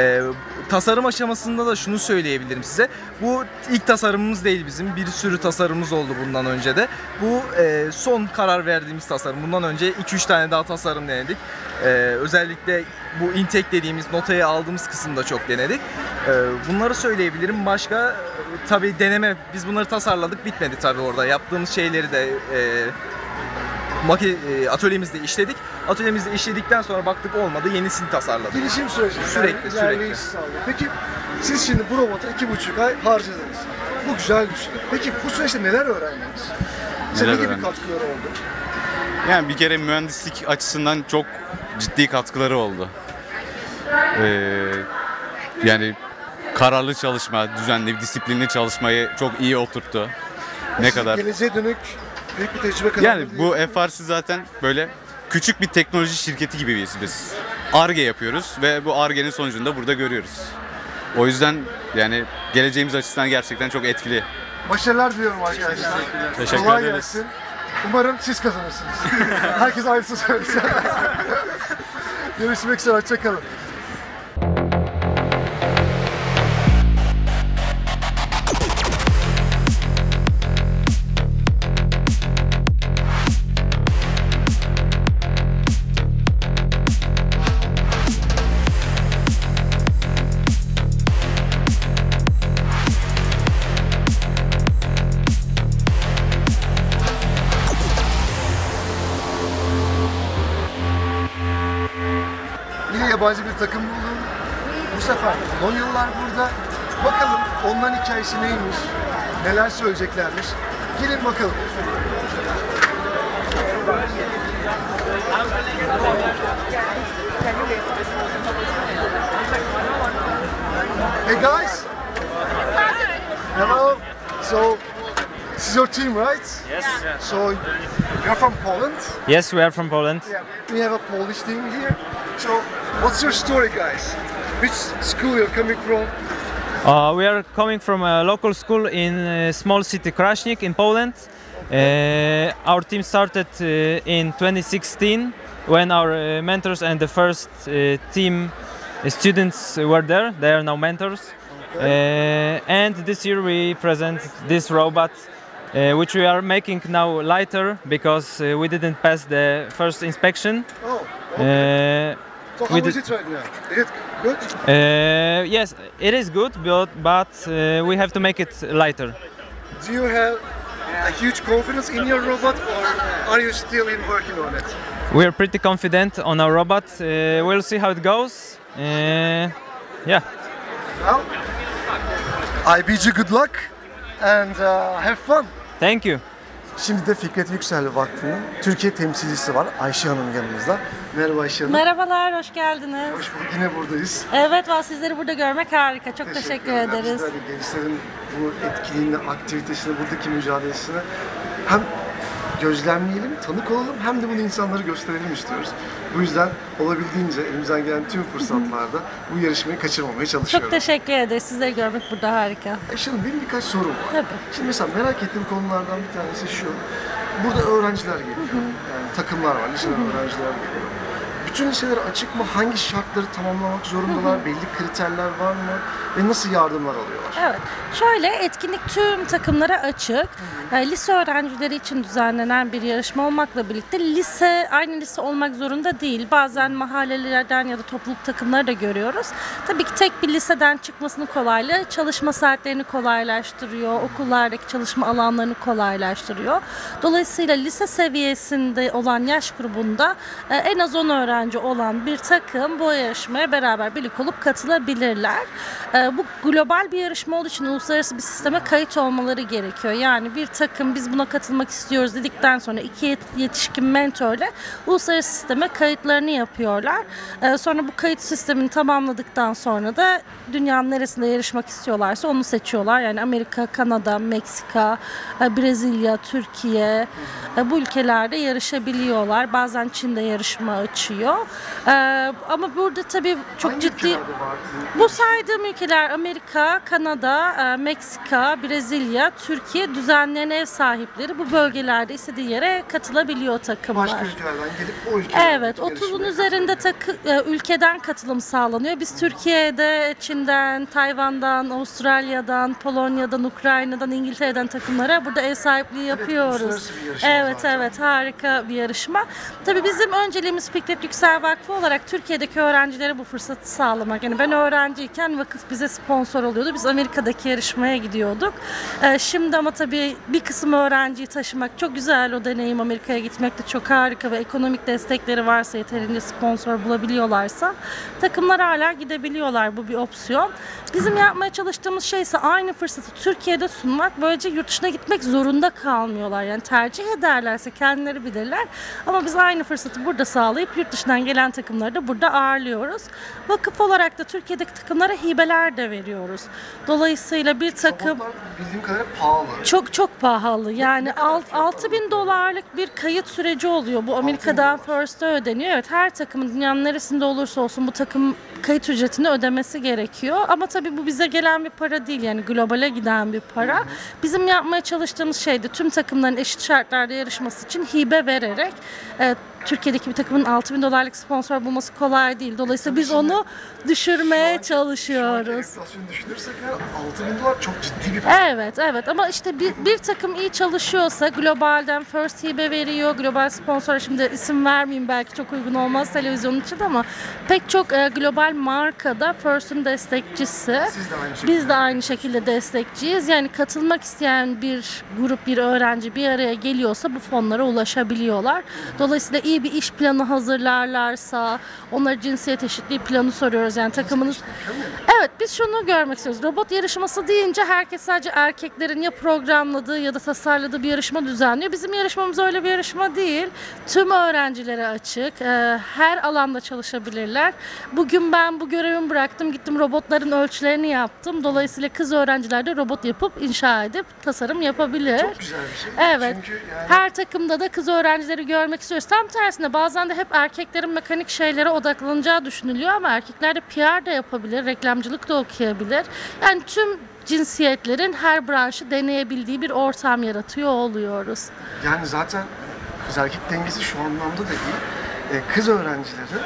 Tasarım aşamasında da şunu söyleyebilirim size. Bu ilk tasarımımız değil bizim. Bir sürü tasarımımız oldu bundan önce de. Bu son karar verdiğimiz tasarım. Bundan önce 2-3 tane daha tasarım denedik. Özellikle bu intake dediğimiz notayı aldığımız kısımda çok denedik. Bunları söyleyebilirim. Başka tabii deneme, biz bunları tasarladık, bitmedi tabii orada. Yaptığımız şeyleri de atölyemizde işledik. Atölyemizde işledikten sonra baktık olmadı, yenisini tasarladık. Gelişim süreci. Sürekli. ilerleyiş sağlıyor. Peki siz şimdi bu robota 2,5 ay harcadınız. Bu güzel bir şey. Peki bu süreçte neler öğrendiniz? Size ne gibi öğrendim? katkıları oldu? Yani bir kere mühendislik açısından çok ciddi katkıları oldu. Yani kararlı çalışma, düzenli, disiplinli çalışmayı çok iyi oturttu. Ne kadar? Geleceğe dönük büyük bir tecrübe kazandınız. Yani bu FRC zaten böyle küçük bir teknoloji şirketi gibiyiz biz. Ar-Ge yapıyoruz ve bu Ar-Ge'nin sonucunu da burada görüyoruz. O yüzden yani geleceğimiz açısından gerçekten çok etkili. Başarılar diliyorum arkadaşlar. Teşekkür Kolay ederiz. gelsin. Umarım siz kazanırsınız. Herkes aynısını söyleyecek. Görüşmek üzere, hoşçakalın. Yine yabancı bir takım buldum. Bu sefer Polonyalılar burada. Bakalım onların hikayesi neymiş, neler söyleyeceklermiş. Gelin bakalım. Hey guys. Hello. So this is your team, right? Yes. So you're from Poland? Yes, we are from Poland. Yeah. We have a Polish team here. So what's your story, guys? Which school you're coming from? We are coming from a local school in small city Kraśnik in Poland. Our team started in 2016 when our mentors and the first team students were there. They are now mentors. And this year we present this robot which we are making now lighter because we didn't pass the first inspection. Oh, okay. So how is it right now? Is it good? Yes, it is good, but we have to make it lighter. Do you have a huge confidence in your robot, or are you still working on it? We are pretty confident on our robot. We'll see how it goes. Yeah. Well, I bid you good luck and have fun. Thank you. Şimdi de Fikret Yüksel Vakfı'nın Türkiye temsilcisi var, Ayşe Hanım yanımızda. Merhaba Ayşe Hanım. Merhabalar, hoş geldiniz. Hoş bulduk, yine buradayız. Evet, sizleri burada görmek harika. Çok teşekkür ederiz. Biz de gençlerin bu etkinliğini, aktivitesini, buradaki mücadelesini hem gözlemleyelim, tanık olalım hem de bunu insanlara gösterelim istiyoruz. Bu yüzden olabildiğince elimizden gelen tüm fırsatlarda bu yarışmayı kaçırmamaya çalışıyoruz. Çok teşekkür ederiz. Sizleri görmek burada harika. Ayşe Hanım, benim birkaç sorum var. Tabii. Şimdi mesela merak ettiğim konulardan bir tanesi şu. Burada öğrenciler geliyor. Yani takımlar var, liseden öğrenciler geliyor. Bütün liseler açık mı? Hangi şartları tamamlamak zorundalar? Belli kriterler var mı? Ve nasıl yardımlar alıyorlar? Evet. Şöyle, etkinlik tüm takımlara açık. Lise öğrencileri için düzenlenen bir yarışma olmakla birlikte aynı lise olmak zorunda değil. Bazen mahallelerden ya da topluluk takımları da görüyoruz. Tabii ki tek bir liseden çıkmasını kolaylığı, çalışma saatlerini kolaylaştırıyor, okullardaki çalışma alanlarını kolaylaştırıyor. Dolayısıyla lise seviyesinde olan yaş grubunda en az 10 öğrenci olan bir takım bu yarışmaya beraber birlik olup katılabilirler. Bu global bir yarışma olduğu için uluslararası bir sisteme kayıt olmaları gerekiyor. Yani bir takım biz buna katılmak istiyoruz dedikten sonra iki yetişkin mentörle uluslararası sisteme kayıtlarını yapıyorlar. Sonra bu kayıt sistemini tamamladıktan sonra da dünyanın neresinde yarışmak istiyorlarsa onu seçiyorlar. Yani Amerika, Kanada, Meksika, Brezilya, Türkiye bu ülkelerde yarışabiliyorlar. Bazen Çin'de yarışma açıyor. Ama burada tabii çok Hangi ciddi... ülkelerde var Bu saydığım ülkeler Amerika, Kanada, Meksika, Brezilya, Türkiye düzenleyen ev sahipleri. Bu bölgelerde istediği yere katılabiliyor takımlar. Başka ülkelerden gelip o ülkelerde Evet, 30'un üzerinde ülkeden katılım sağlanıyor. Biz Türkiye'de, Çin'den, Tayvan'dan, Avustralya'dan, Polonya'dan, Ukrayna'dan, İngiltere'den takımlara burada ev sahipliği yapıyoruz. uluslararası bir yarışma Evet, zaten. harika bir yarışma. Tabii bizim önceliğimiz Fikret Yüksel Gençler Vakfı olarak Türkiye'deki öğrencilere bu fırsatı sağlamak. Yani ben öğrenciyken vakıf bize sponsor oluyordu. Biz Amerika'daki yarışmaya gidiyorduk. Şimdi ama tabii bir kısım öğrenciyi taşımak çok güzel, o deneyim. Amerika'ya gitmek de çok harika ve ekonomik destekleri varsa, yeterince sponsor bulabiliyorlarsa takımlar hala gidebiliyorlar. Bu bir opsiyon. Bizim yapmaya çalıştığımız şey ise aynı fırsatı Türkiye'de sunmak. Böylece yurt dışına gitmek zorunda kalmıyorlar. Yani tercih ederlerse kendileri bilirler. Ama biz aynı fırsatı burada sağlayıp yurt dışından gelen takımları da burada ağırlıyoruz. Vakıf olarak da Türkiye'deki takımlara hibeler de veriyoruz. Dolayısıyla bir takım... Robotlar bildiğim kadarıyla pahalı. Çok pahalı. Yani $6.000 bir kayıt süreci oluyor. Bu Amerika'dan First'a ödeniyor. Evet, her takımın dünyanın neresinde olursa olsun bu takım kayıt ücretini ödemesi gerekiyor. Ama tabii bu bize gelen bir para değil. Yani globale giden bir para. Bizim yapmaya çalıştığımız şey de tüm takımların eşit şartlarda yarışması için hibe vererek, Türkiye'deki bir takımın $6.000 sponsor bulması kolay değil. Dolayısıyla biz onu düşürmeye çalışıyoruz. Enflasyonu düşünürsek $6.000 çok ciddi bir para. Evet ama işte bir takım iyi çalışıyorsa globalden First hibe veriyor. Global sponsor, şimdi isim vermeyeyim belki çok uygun olmaz televizyon için ama pek çok global markada First'ün destekçisi. Biz de aynı şekilde destekçiyiz. Yani katılmak isteyen bir grup, bir öğrenci bir araya geliyorsa bu fonlara ulaşabiliyorlar. Dolayısıyla iyi bir iş planı hazırlarlarsa, onlara cinsiyet eşitliği planı soruyoruz. Yani takımınız... Evet, biz şunu görmek istiyoruz. Robot yarışması deyince herkes sadece erkeklerin ya programladığı ya da tasarladığı bir yarışma düzenliyor. Bizim yarışmamız öyle bir yarışma değil. Tüm öğrencilere açık. Her alanda çalışabilirler. Bugün ben bu görevimi bıraktım. Gittim robotların ölçülerini yaptım. Dolayısıyla kız öğrenciler de robot yapıp, inşa edip tasarım yapabilir. Çok güzel bir şey. Evet. Çünkü yani... Her takımda da kız öğrencileri görmek istiyoruz. Tam tersine bazen de hep erkeklerin mekanik şeylere odaklanacağı düşünülüyor ama erkekler de PR da yapabilir, reklamcılık da okuyabilir. Yani tüm cinsiyetlerin her branşı deneyebildiği bir ortam yaratıyor oluyoruz. Yani zaten kız erkek dengesi şu anlamda da iyi. Kız öğrencileri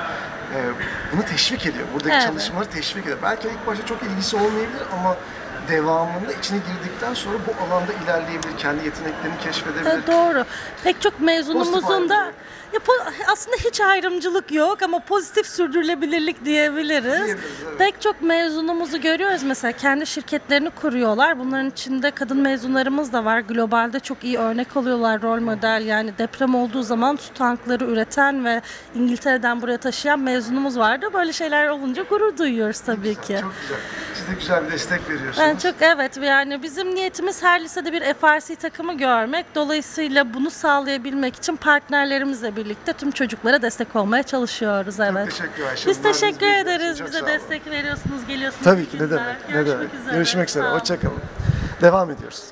bunu teşvik ediyor. Buradaki çalışmaları teşvik ediyor. Belki ilk başta çok ilgisi olmayabilir ama devamında içine girdikten sonra bu alanda ilerleyebilir, kendi yeteneklerini keşfedebilir. Doğru. Pek çok mezunumuzun da aslında hiç ayrımcılık yok ama pozitif sürdürülebilirlik diyebiliriz. Evet. Pek çok mezunumuzu görüyoruz mesela, kendi şirketlerini kuruyorlar. Bunların içinde kadın mezunlarımız da var. Globalde çok iyi örnek oluyorlar, rol model. Yani deprem olduğu zaman su tankları üreten ve İngiltere'den buraya taşıyan mezunumuz vardı. Böyle şeyler olunca gurur duyuyoruz tabii ki. Çok güzel. Siz de güzel bir destek veriyorsunuz. Evet, yani bizim niyetimiz her lisede bir FRC takımı görmek. Dolayısıyla bunu sağlayabilmek için partnerlerimizle birlikte tüm çocuklara destek olmaya çalışıyoruz. Evet. Çok teşekkür ederim. Biz teşekkür ederiz. Bize destek veriyorsunuz, geliyorsunuz. Tabii ki, ne demek. Görüşmek üzere. Hoşçakalın. Devam ediyoruz.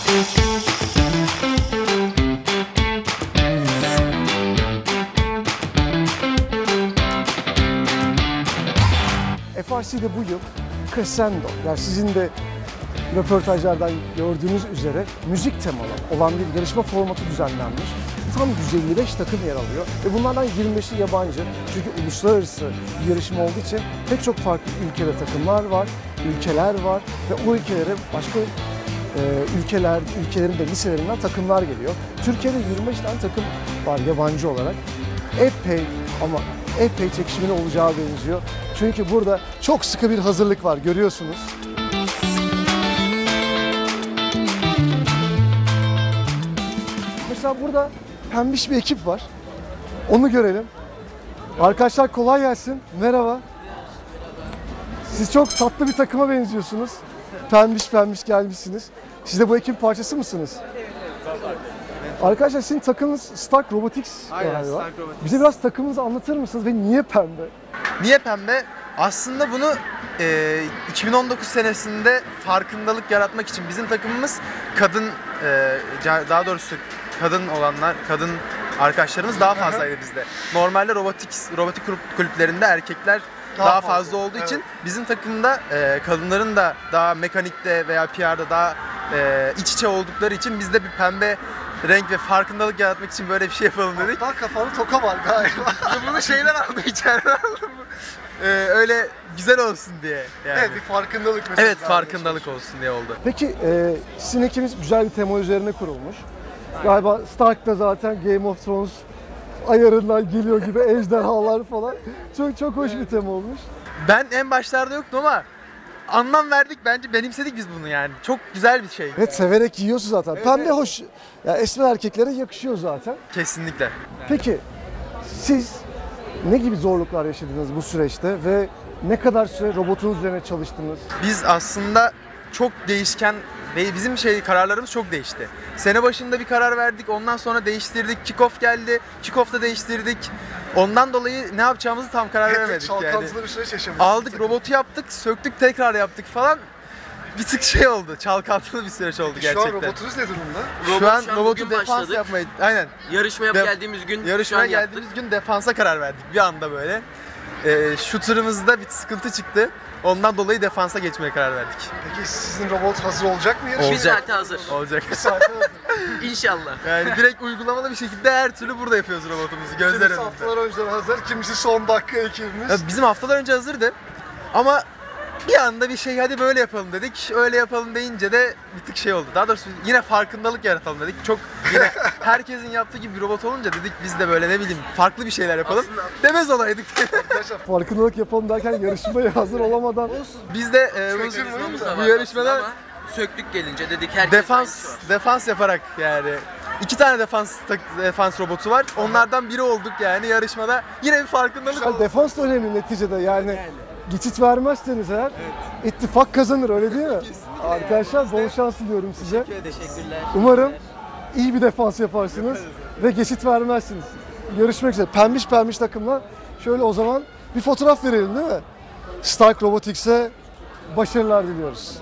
FRC'de bu yıl Crescendo, yani sizin de röportajlardan gördüğünüz üzere müzik temalı olan bir yarışma formatı düzenlenmiş. Tam 155 takım yer alıyor ve bunlardan 25'i yabancı. Çünkü uluslararası bir yarışma olduğu için pek çok farklı ülkede takımlar var, ülkeler var ve o ülkelere başka ülkelerin de liselerinden takımlar geliyor. Türkiye'de 25 tane takım var yabancı olarak. Epey çekişmeli olacağı benziyor. Çünkü burada çok sıkı bir hazırlık var, görüyorsunuz. Mesela burada pembiş bir ekip var. Onu görelim. Arkadaşlar kolay gelsin. Merhaba. Siz çok tatlı bir takıma benziyorsunuz. Pembiş gelmişsiniz. Siz de bu ekibin parçası mısınız? Arkadaşlar sizin takımınız Stark Robotics galiba. Bize biraz takımınızı anlatır mısınız ve niye pembe? Niye pembe? Aslında bunu 2019 senesinde farkındalık yaratmak için bizim takımımız kadın, daha doğrusu kadın olanlar, kadın arkadaşlarımız daha fazlaydı bizde. Normalde robotik kulüplerinde erkekler daha fazla olduğu için bizim takımda kadınların da daha mekanikte veya PR'da daha iç içe oldukları için bizde bir pembe renk ve farkındalık yaratmak için böyle bir şey yapalım dedik. Hatta kafanda toka var galiba. Bunu şeyden aldım, içeriden aldım. Öyle güzel olsun diye. Yani. Evet, bir farkındalık mesela. Evet, farkındalık olsun diye oldu. Peki sizin ekibiniz güzel bir tema üzerine kurulmuş. Galiba Stark'ta zaten Game of Thrones ayarından geliyor gibi ejderhalar falan. Çok hoş bir tema olmuş. Ben en başlarda yoktum ama anlam verdik, bence benimsedik biz bunu yani. Çok güzel bir şey. Evet, severek giyiyorsun zaten. Pembe hoş. Ya esmer erkeklere yakışıyor zaten. Kesinlikle. Peki siz ne gibi zorluklar yaşadınız bu süreçte ve ne kadar süre robotunuz üzerine çalıştınız? Biz aslında çok değişken, bizim kararlarımız çok değişti. Sene başında bir karar verdik, ondan sonra değiştirdik. Kick-off geldi, kick-off'ta değiştirdik. Ondan dolayı ne yapacağımızı tam karar veremedik yani. Çalkantılı bir süreç yaşamışsınız. Aldık, robotu yaptık, söktük, tekrar yaptık falan. Bir tık oldu, çalkantılı bir süreç oldu gerçekten. Şu an robotunuz ne durumda? Şu an robotu bugün defans başladık. yapmayı, aynen. Yarışmaya geldiğimiz gün Yarışmaya geldiğimiz gün defansa karar verdik bir anda böyle. Shooter'ımızda bir sıkıntı çıktı. Ondan dolayı defansa geçmeye karar verdik. Peki sizin robot hazır olacak mı yarışmaya? Bir saate hazır. Olacak. Bir saate hazır. İnşallah. Yani direkt uygulamalı bir şekilde her türlü burada yapıyoruz robotumuzu gözler Kimisi önünde. haftalar önceden hazır, kimisi son dakika ekibimiz. Ya bizim haftalar önce hazırdı ama bir anda bir şey hadi böyle yapalım dedik. Öyle yapalım deyince de bir tık oldu. Daha doğrusu yine farkındalık yaratalım dedik. Çok yine herkesin yaptığı gibi bir robot olunca dedik biz de böyle ne bileyim farklı bir şeyler yapalım. Demez olaydık. Farkındalık yapalım derken yarışmaya hazır olamadan. Biz de bu yarışmada söktük gelince dedik herkes defans yaparak yani 2 tane defans robotu var. Onlardan biri olduk yani yarışmada. Yine bir farkındalık oldu. Defans da önemli neticede yani. Geçit vermezseniz eğer ittifak kazanır, öyle değil mi? Arkadaşlar bol şans diliyorum size. Teşekkürler. Umarım iyi bir defans yaparsınız ve geçit vermezsiniz. Görüşmek üzere. Pembiş takımla şöyle o zaman bir fotoğraf verelim değil mi? Stark Robotics'e başarılar diliyoruz.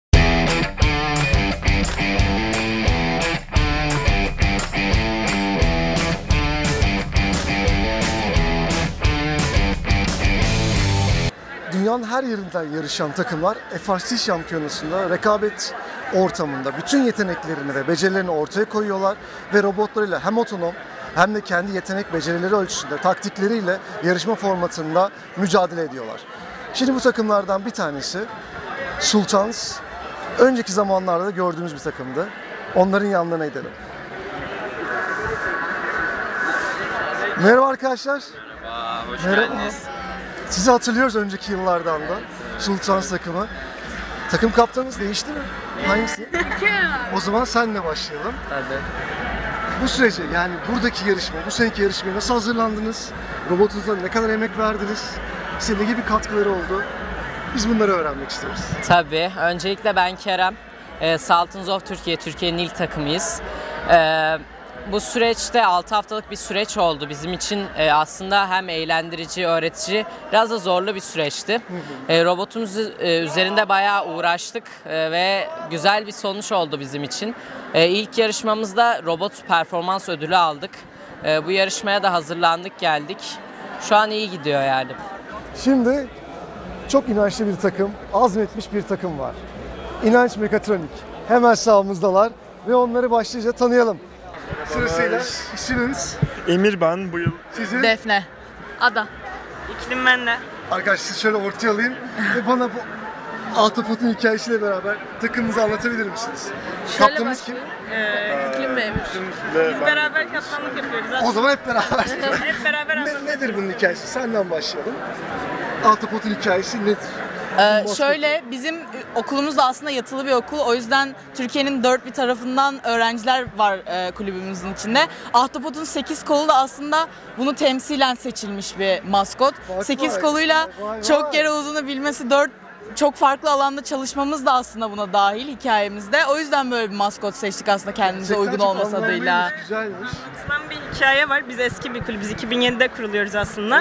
Dünyanın her yerinden yarışan takımlar FRC şampiyonasında rekabet ortamında bütün yeteneklerini ve becerilerini ortaya koyuyorlar ve robotlarıyla hem otonom hem de kendi yetenek becerileri ölçüsünde taktikleriyle yarışma formatında mücadele ediyorlar. Şimdi bu takımlardan bir tanesi Sultans. Önceki zamanlarda da gördüğümüz bir takımdı. Onların yanlarına gidelim. Merhaba arkadaşlar. Hoş geldiniz. Sizi hatırlıyoruz önceki yıllardan da. Sultans takımı. Takım kaptanınız değişti mi? Hangisi? O zaman senle başlayalım. Hadi. Bu sürece yani buradaki yarışma, bu seneki yarışmaya nasıl hazırlandınız? Robotunuza ne kadar emek verdiniz? Size ne gibi katkıları oldu? Biz bunları öğrenmek istiyoruz. Tabii. Öncelikle ben Kerem. Sultans of Türkiye, Türkiye'nin ilk takımıyız. Bu süreçte 6 haftalık bir süreç oldu bizim için. Aslında hem eğlendirici, öğretici, biraz da zorlu bir süreçti. Robotumuz üzerinde bayağı uğraştık ve güzel bir sonuç oldu bizim için. İlk yarışmamızda robot performans ödülü aldık. Bu yarışmaya da hazırlandık, geldik. Şu an iyi gidiyor yani. Şimdi çok inançlı bir takım, azmetmiş bir takım var. İnanç Mekatronik. Hemen sağımızdalar ve onları başlıca tanıyalım. Sırasıyla isminiz? Emir ben, bu yıl. Sizin? Defne. Ada. İklim benle. Arkadaşlar siz şöyle ortaya alayım ve bana bu Ahtapot'un hikayesiyle beraber takımınızı anlatabilir misiniz? Şöyle Kaptanınız kim? İklim ve Emir. Biz beraber kaptanlık yapıyoruz. O zaman hep beraber. Hep beraber anlatalım. Nedir bunun hikayesi? Senden başlayalım. Ahtapot'un hikayesi nedir? Şöyle bizim okulumuz da aslında yatılı bir okul. O yüzden Türkiye'nin dört bir tarafından öğrenciler var kulübümüzün içinde. Ahtapot'un 8 kolu da aslında bunu temsilen seçilmiş bir maskot. 8 koluyla çok kere uzunu bilmesi, 4 çok farklı alanda çalışmamız da aslında buna dahil hikayemizde. O yüzden böyle bir maskot seçtik aslında kendimize uygun olması adıyla. Güzelmiş. Aslında bir hikaye var. Biz eski bir kulübüz. 2007'de kuruluyoruz aslında.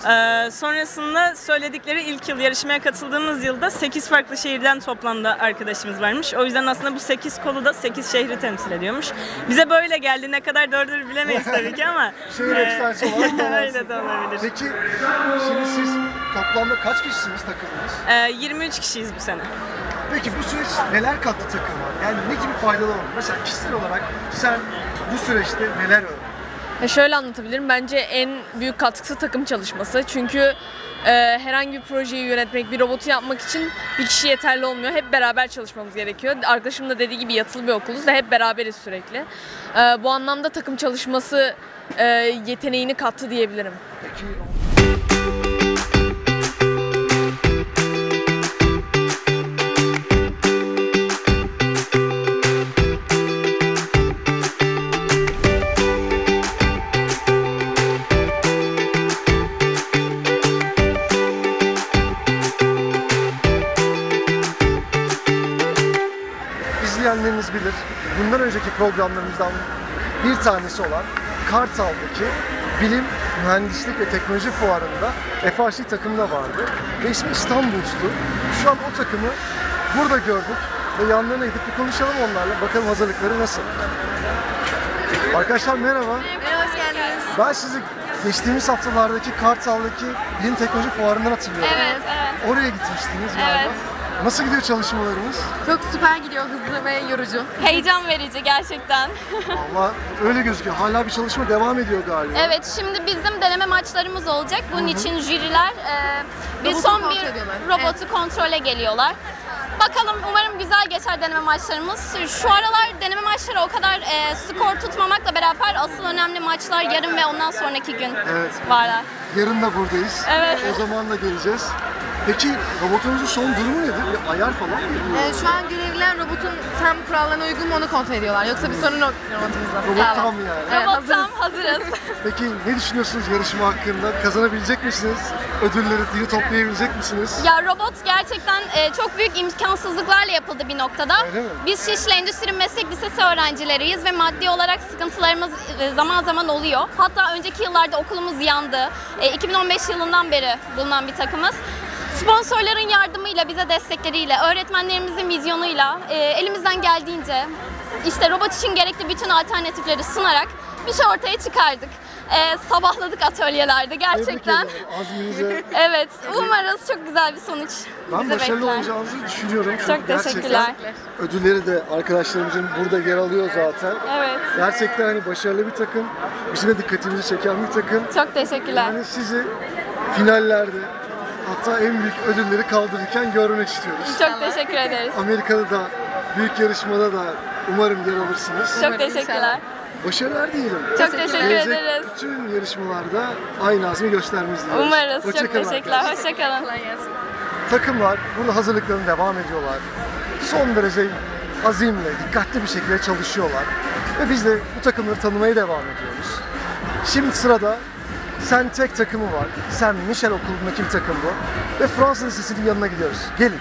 Sonrasında söyledikleri ilk yıl yarışmaya katıldığımız yılda 8 farklı şehirden toplamda arkadaşımız varmış. O yüzden aslında bu 8 kolu da 8 şehri temsil ediyormuş. Bize böyle geldi. Ne kadar doğrudur bilemeyiz tabii ki ama. Şehir efsanesi olarak da öyle de olabilir. Peki şimdi siz toplamda kaç kişisiniz takımınız? 23 kişiyiz bu sene. Peki bu süreç neler kattı takıma? Yani ne gibi faydalar oldu? Mesela kişisel olarak sen bu süreçte neler öğrendin? Şöyle anlatabilirim. Bence en büyük katkısı takım çalışması. Çünkü herhangi bir projeyi yönetmek, bir robotu yapmak için bir kişi yeterli olmuyor. Hep beraber çalışmamız gerekiyor. Arkadaşım da dediği gibi yatılı bir okuluz ve hep beraberiz sürekli. Bu anlamda takım çalışması yeteneğini kattı diyebilirim. İzleyenleriniz bilir. Bundan önceki programlarımızdan bir tanesi olan Kartal'daki Bilim, Mühendislik ve Teknoloji Fuarı'nda FRC takımı da vardı. Ve ismi İstanbul'stu. Şu an o takımı burada gördük ve yanlarına gidip bir konuşalım onlarla. Bakalım hazırlıkları nasıl? Arkadaşlar merhaba. Merhaba, hoş geldiniz. Ben sizi geçtiğimiz haftalardaki Kartal'daki Bilim Teknoloji Fuarı'ndan hatırlıyorum. Evet. Oraya gitmiştiniz galiba. Evet. Nasıl gidiyor çalışmalarınız? Çok süper gidiyor, hızlı ve yorucu. Heyecan verici gerçekten. Valla öyle gözüküyor. Hala bir çalışma devam ediyor galiba. Evet, şimdi bizim deneme maçlarımız olacak. Bunun için jüriler bir Robotu son kontrol bir ediyorlar. robotu kontrole geliyorlar. Bakalım, umarım güzel geçer deneme maçlarımız. Şu aralar deneme maçları o kadar skor tutmamakla beraber asıl önemli maçlar yarın ve ondan sonraki gün varlar. Yarın da buradayız. Evet. O zaman da geleceğiz. Peki robotunuzun son durumu nedir? Bir ayar falan mı? Şu an görevliler robotun tam kurallarına uygun mu onu kontrol ediyorlar. Yoksa bir sorun yok robotumuzda. Robot Sağ olun. tam yani. Evet, Robot tam, hazırız. Peki ne düşünüyorsunuz yarışma hakkında? Kazanabilecek misiniz? Ödülleri toplayabilecek misiniz? Ya robot gerçekten çok büyük imkansızlıklarla yapıldı bir noktada. Öyle mi? Biz Şişli Endüstri Meslek Lisesi öğrencileriyiz ve maddi olarak sıkıntılarımız zaman zaman oluyor. Hatta önceki yıllarda okulumuz yandı. 2015 yılından beri bulunan bir takımız. Sponsorların yardımıyla, bize destekleriyle, öğretmenlerimizin vizyonuyla elimizden geldiğince işte robot için gerekli bütün alternatifleri sunarak bir şey ortaya çıkardık. Sabahladık atölyelerde gerçekten. Azminize. Evet, umarız çok güzel bir sonuç Ben bizi başarılı bekler. olacağınızı düşünüyorum. Çünkü Çok teşekkürler. gerçekten ödülleri de arkadaşlarımızın burada yer alıyor zaten. Evet. Gerçekten hani başarılı bir takım. Bizim de dikkatimizi çeken bir takım. Çok teşekkürler. Yani sizi finallerde hatta en büyük ödülleri kaldırırken görmek istiyoruz. Çok teşekkür ederiz. Amerika'da da büyük yarışmada da umarım yer alırsınız. Çok teşekkürler. Başarılar diyelim. Çok teşekkür Gelecek ederiz. bütün yarışmalarda aynı azmi göstermenizi diliyoruz. Umarız. Hoşça Çok kalın teşekkürler. arkadaşlar. Hoşçakalın. Takımlar burada hazırlıklarına devam ediyorlar. Son derece azimle, dikkatli bir şekilde çalışıyorlar. Ve biz de bu takımları tanımaya devam ediyoruz. Şimdi sırada Saint Tech takımı var. Saint Michel okulundaki bir takım bu. Ve Fransız Lisesi'nin yanına gidiyoruz. Gelin.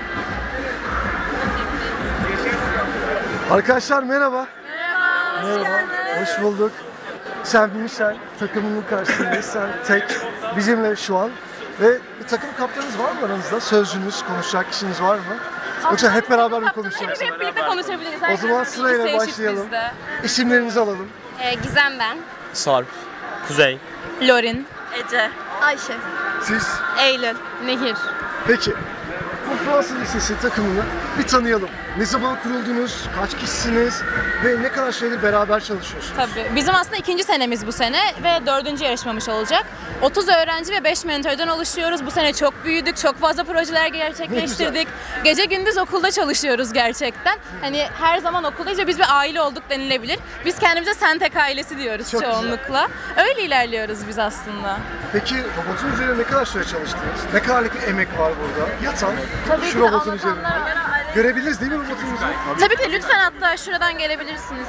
Arkadaşlar merhaba. Merhaba. Hoş bulduk. Saint Michel takımının karşısındayız. Saint Tech bizimle şu an. Ve bir takım kaptanınız var mı aranızda? Sözcünüz, konuşacak kişiniz var mı? Yoksa hep beraber mi konuşacaksınız? Hep birlikte konuşabiliriz. O zaman sırayla başlayalım. İsimlerinizi alalım. Gizem ben. Sarp, Kuzey, Lorin. Ece. Ayşe. Siz? Eylül. Nehir. Peki. Bu Fransız Lisesi takımını bir tanıyalım. Ne zaman kuruldunuz, kaç kişisiniz ve ne kadar süredir beraber çalışıyorsunuz? Tabii. Bizim aslında 2. senemiz bu sene ve 4. yarışmamış olacak. 30 öğrenci ve 5 mentordan oluşuyoruz. Bu sene çok büyüdük, çok fazla projeler gerçekleştirdik. Gece gündüz okulda çalışıyoruz gerçekten. Hani her zaman okuldayız ve biz bir aile olduk denilebilir. Biz kendimize Saint Tech ailesi diyoruz Çok çoğunlukla. Öyle ilerliyoruz biz aslında. Peki robotun üzerine ne kadar süre çalıştınız? Ne kadarlık bir emek var burada? Yatan Tabii şu ki de robotun üzerinde. Görebiliriz değil mi robotunuzu? Tabii ki lütfen hatta şuradan gelebilirsiniz.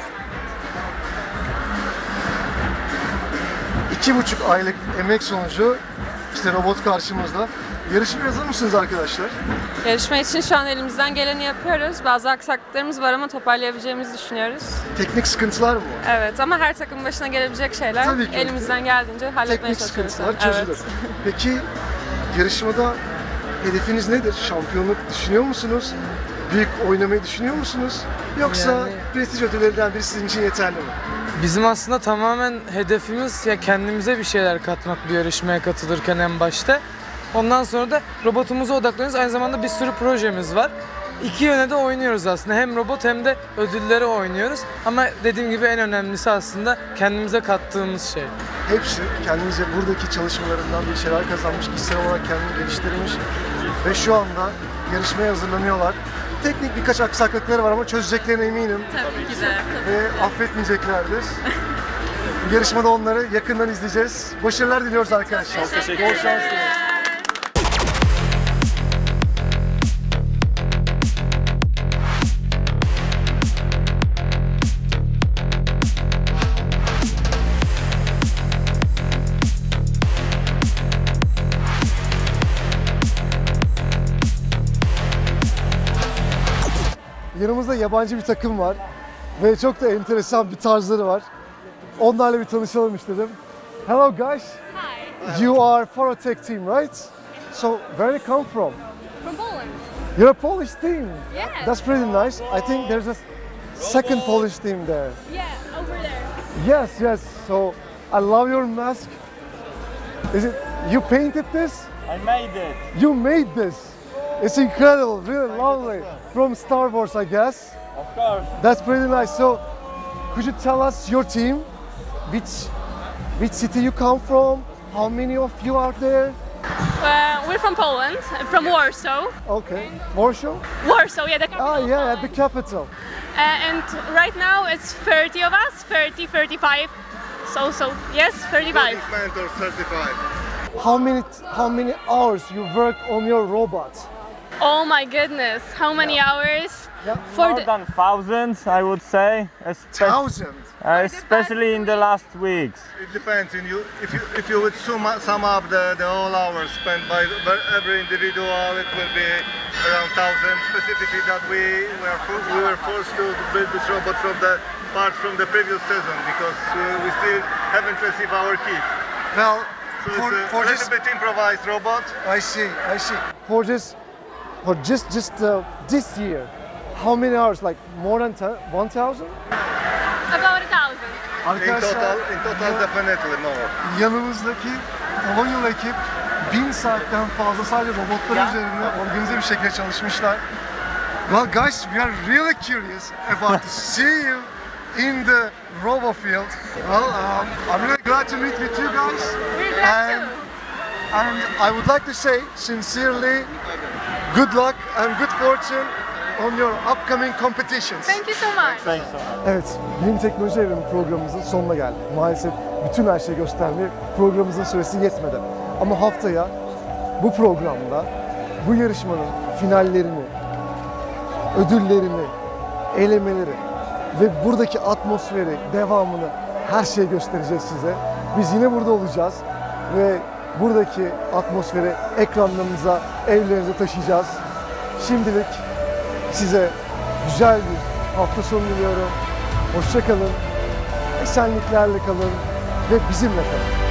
2,5 aylık emek sonucu işte robot karşımızda. Yarışmaya hazır mısınız arkadaşlar? Yarışma için şu an elimizden geleni yapıyoruz. Bazı aksaklıklarımız var ama toparlayabileceğimizi düşünüyoruz. Teknik sıkıntılar mı var? Evet ama her takım başına gelebilecek şeyler. Tabii ki. Elimizden geldiğince halletmeye Teknik çalışıyoruz. sıkıntılar çözülür. Peki yarışmada hedefiniz nedir? Şampiyonluk düşünüyor musunuz? Büyük oynamayı düşünüyor musunuz? Yoksa Yani- prestij ödüllerinden biri sizin için yeterli mi? Bizim aslında tamamen hedefimiz ya kendimize bir şeyler katmak bir yarışmaya katılırken en başta. Ondan sonra da robotumuza odaklanıyoruz. Aynı zamanda bir sürü projemiz var. İki yöne de oynuyoruz aslında. Hem robot hem de ödülleri oynuyoruz. Ama dediğim gibi en önemlisi aslında kendimize kattığımız şey. Hepsi kendinize buradaki çalışmalarından bir şeyler kazanmış, kişisel olarak kendini geliştirmiş ve şu anda yarışmaya hazırlanıyorlar. Teknik birkaç aksaklıkları var ama çözeceklerine eminim. Tabii ki de. Ve affetmeyeceklerdir. Yarışmada onları yakından izleyeceğiz. Başarılar diliyoruz arkadaşlar. Çok teşekkür Bol ederim. şans diliyoruz. Yanımızda yabancı bir takım var ve çok da enteresan bir tarzları var. Onlarla bir tanışalım istedim. Hello guys. Hi. You are for a tech team, right? So where do you come from? From Poland. You're a Polish team. Yeah. That's pretty nice. I think there's a second Polish team there. Yeah, over there. Yes, yes. So I love your mask. Is it you painted this? I made it. You made this. It's incredible, really lovely. From Star Wars, I guess. Of course. That's pretty nice. So, could you tell us your team? Which city you come from? How many of you are there? We're from Poland, from Warsaw. Okay. Warsaw? Warsaw, yeah, the capital. Ah, yeah, at the capital. And right now it's 30 of us, 30, 35. So yes, 35. 35. How many hours you work on your robot? Oh my goodness, how many hours? More than thousands, I would say. Thousands? Especially in the last weeks. It depends. If you would sum up the whole hours spent by every individual, it will be around 1,000. Specifically, that we were forced to build this robot from the parts from the previous season because we still haven't received our kit. Well, so it's a little bit improvised robot. I see. For just this year, how many hours? Like more than 1,000? About 1,000. Arkadaşlar, in total definitely more. Yanımızdaki Polonyalı ekip 1000 saatten fazla sadece robotlar üzerinde organize bir şekilde çalışmışlar. Well guys, we are really curious about to see you in the robot field. Well, I'm really glad to meet with you guys. We're glad too. And I would like to say sincerely, good luck and good fortune on your upcoming competitions. Thank you so much. Thanks so much. Evet, Bilim Teknoloji Evrimi programımızın sonuna geldik. Maalesef bütün her şeyi göstermeye programımızın süresi yetmedi. Ama haftaya bu programda bu yarışmanın finallerini, ödüllerini, elemeleri ve buradaki atmosferi, devamını, her şeyi göstereceğiz size. Biz yine burada olacağız ve buradaki atmosferi ekranlarımıza, evlerinize taşıyacağız. Şimdilik size güzel bir hafta sonu diliyorum. Hoşça kalın, esenliklerle kalın ve bizimle kalın.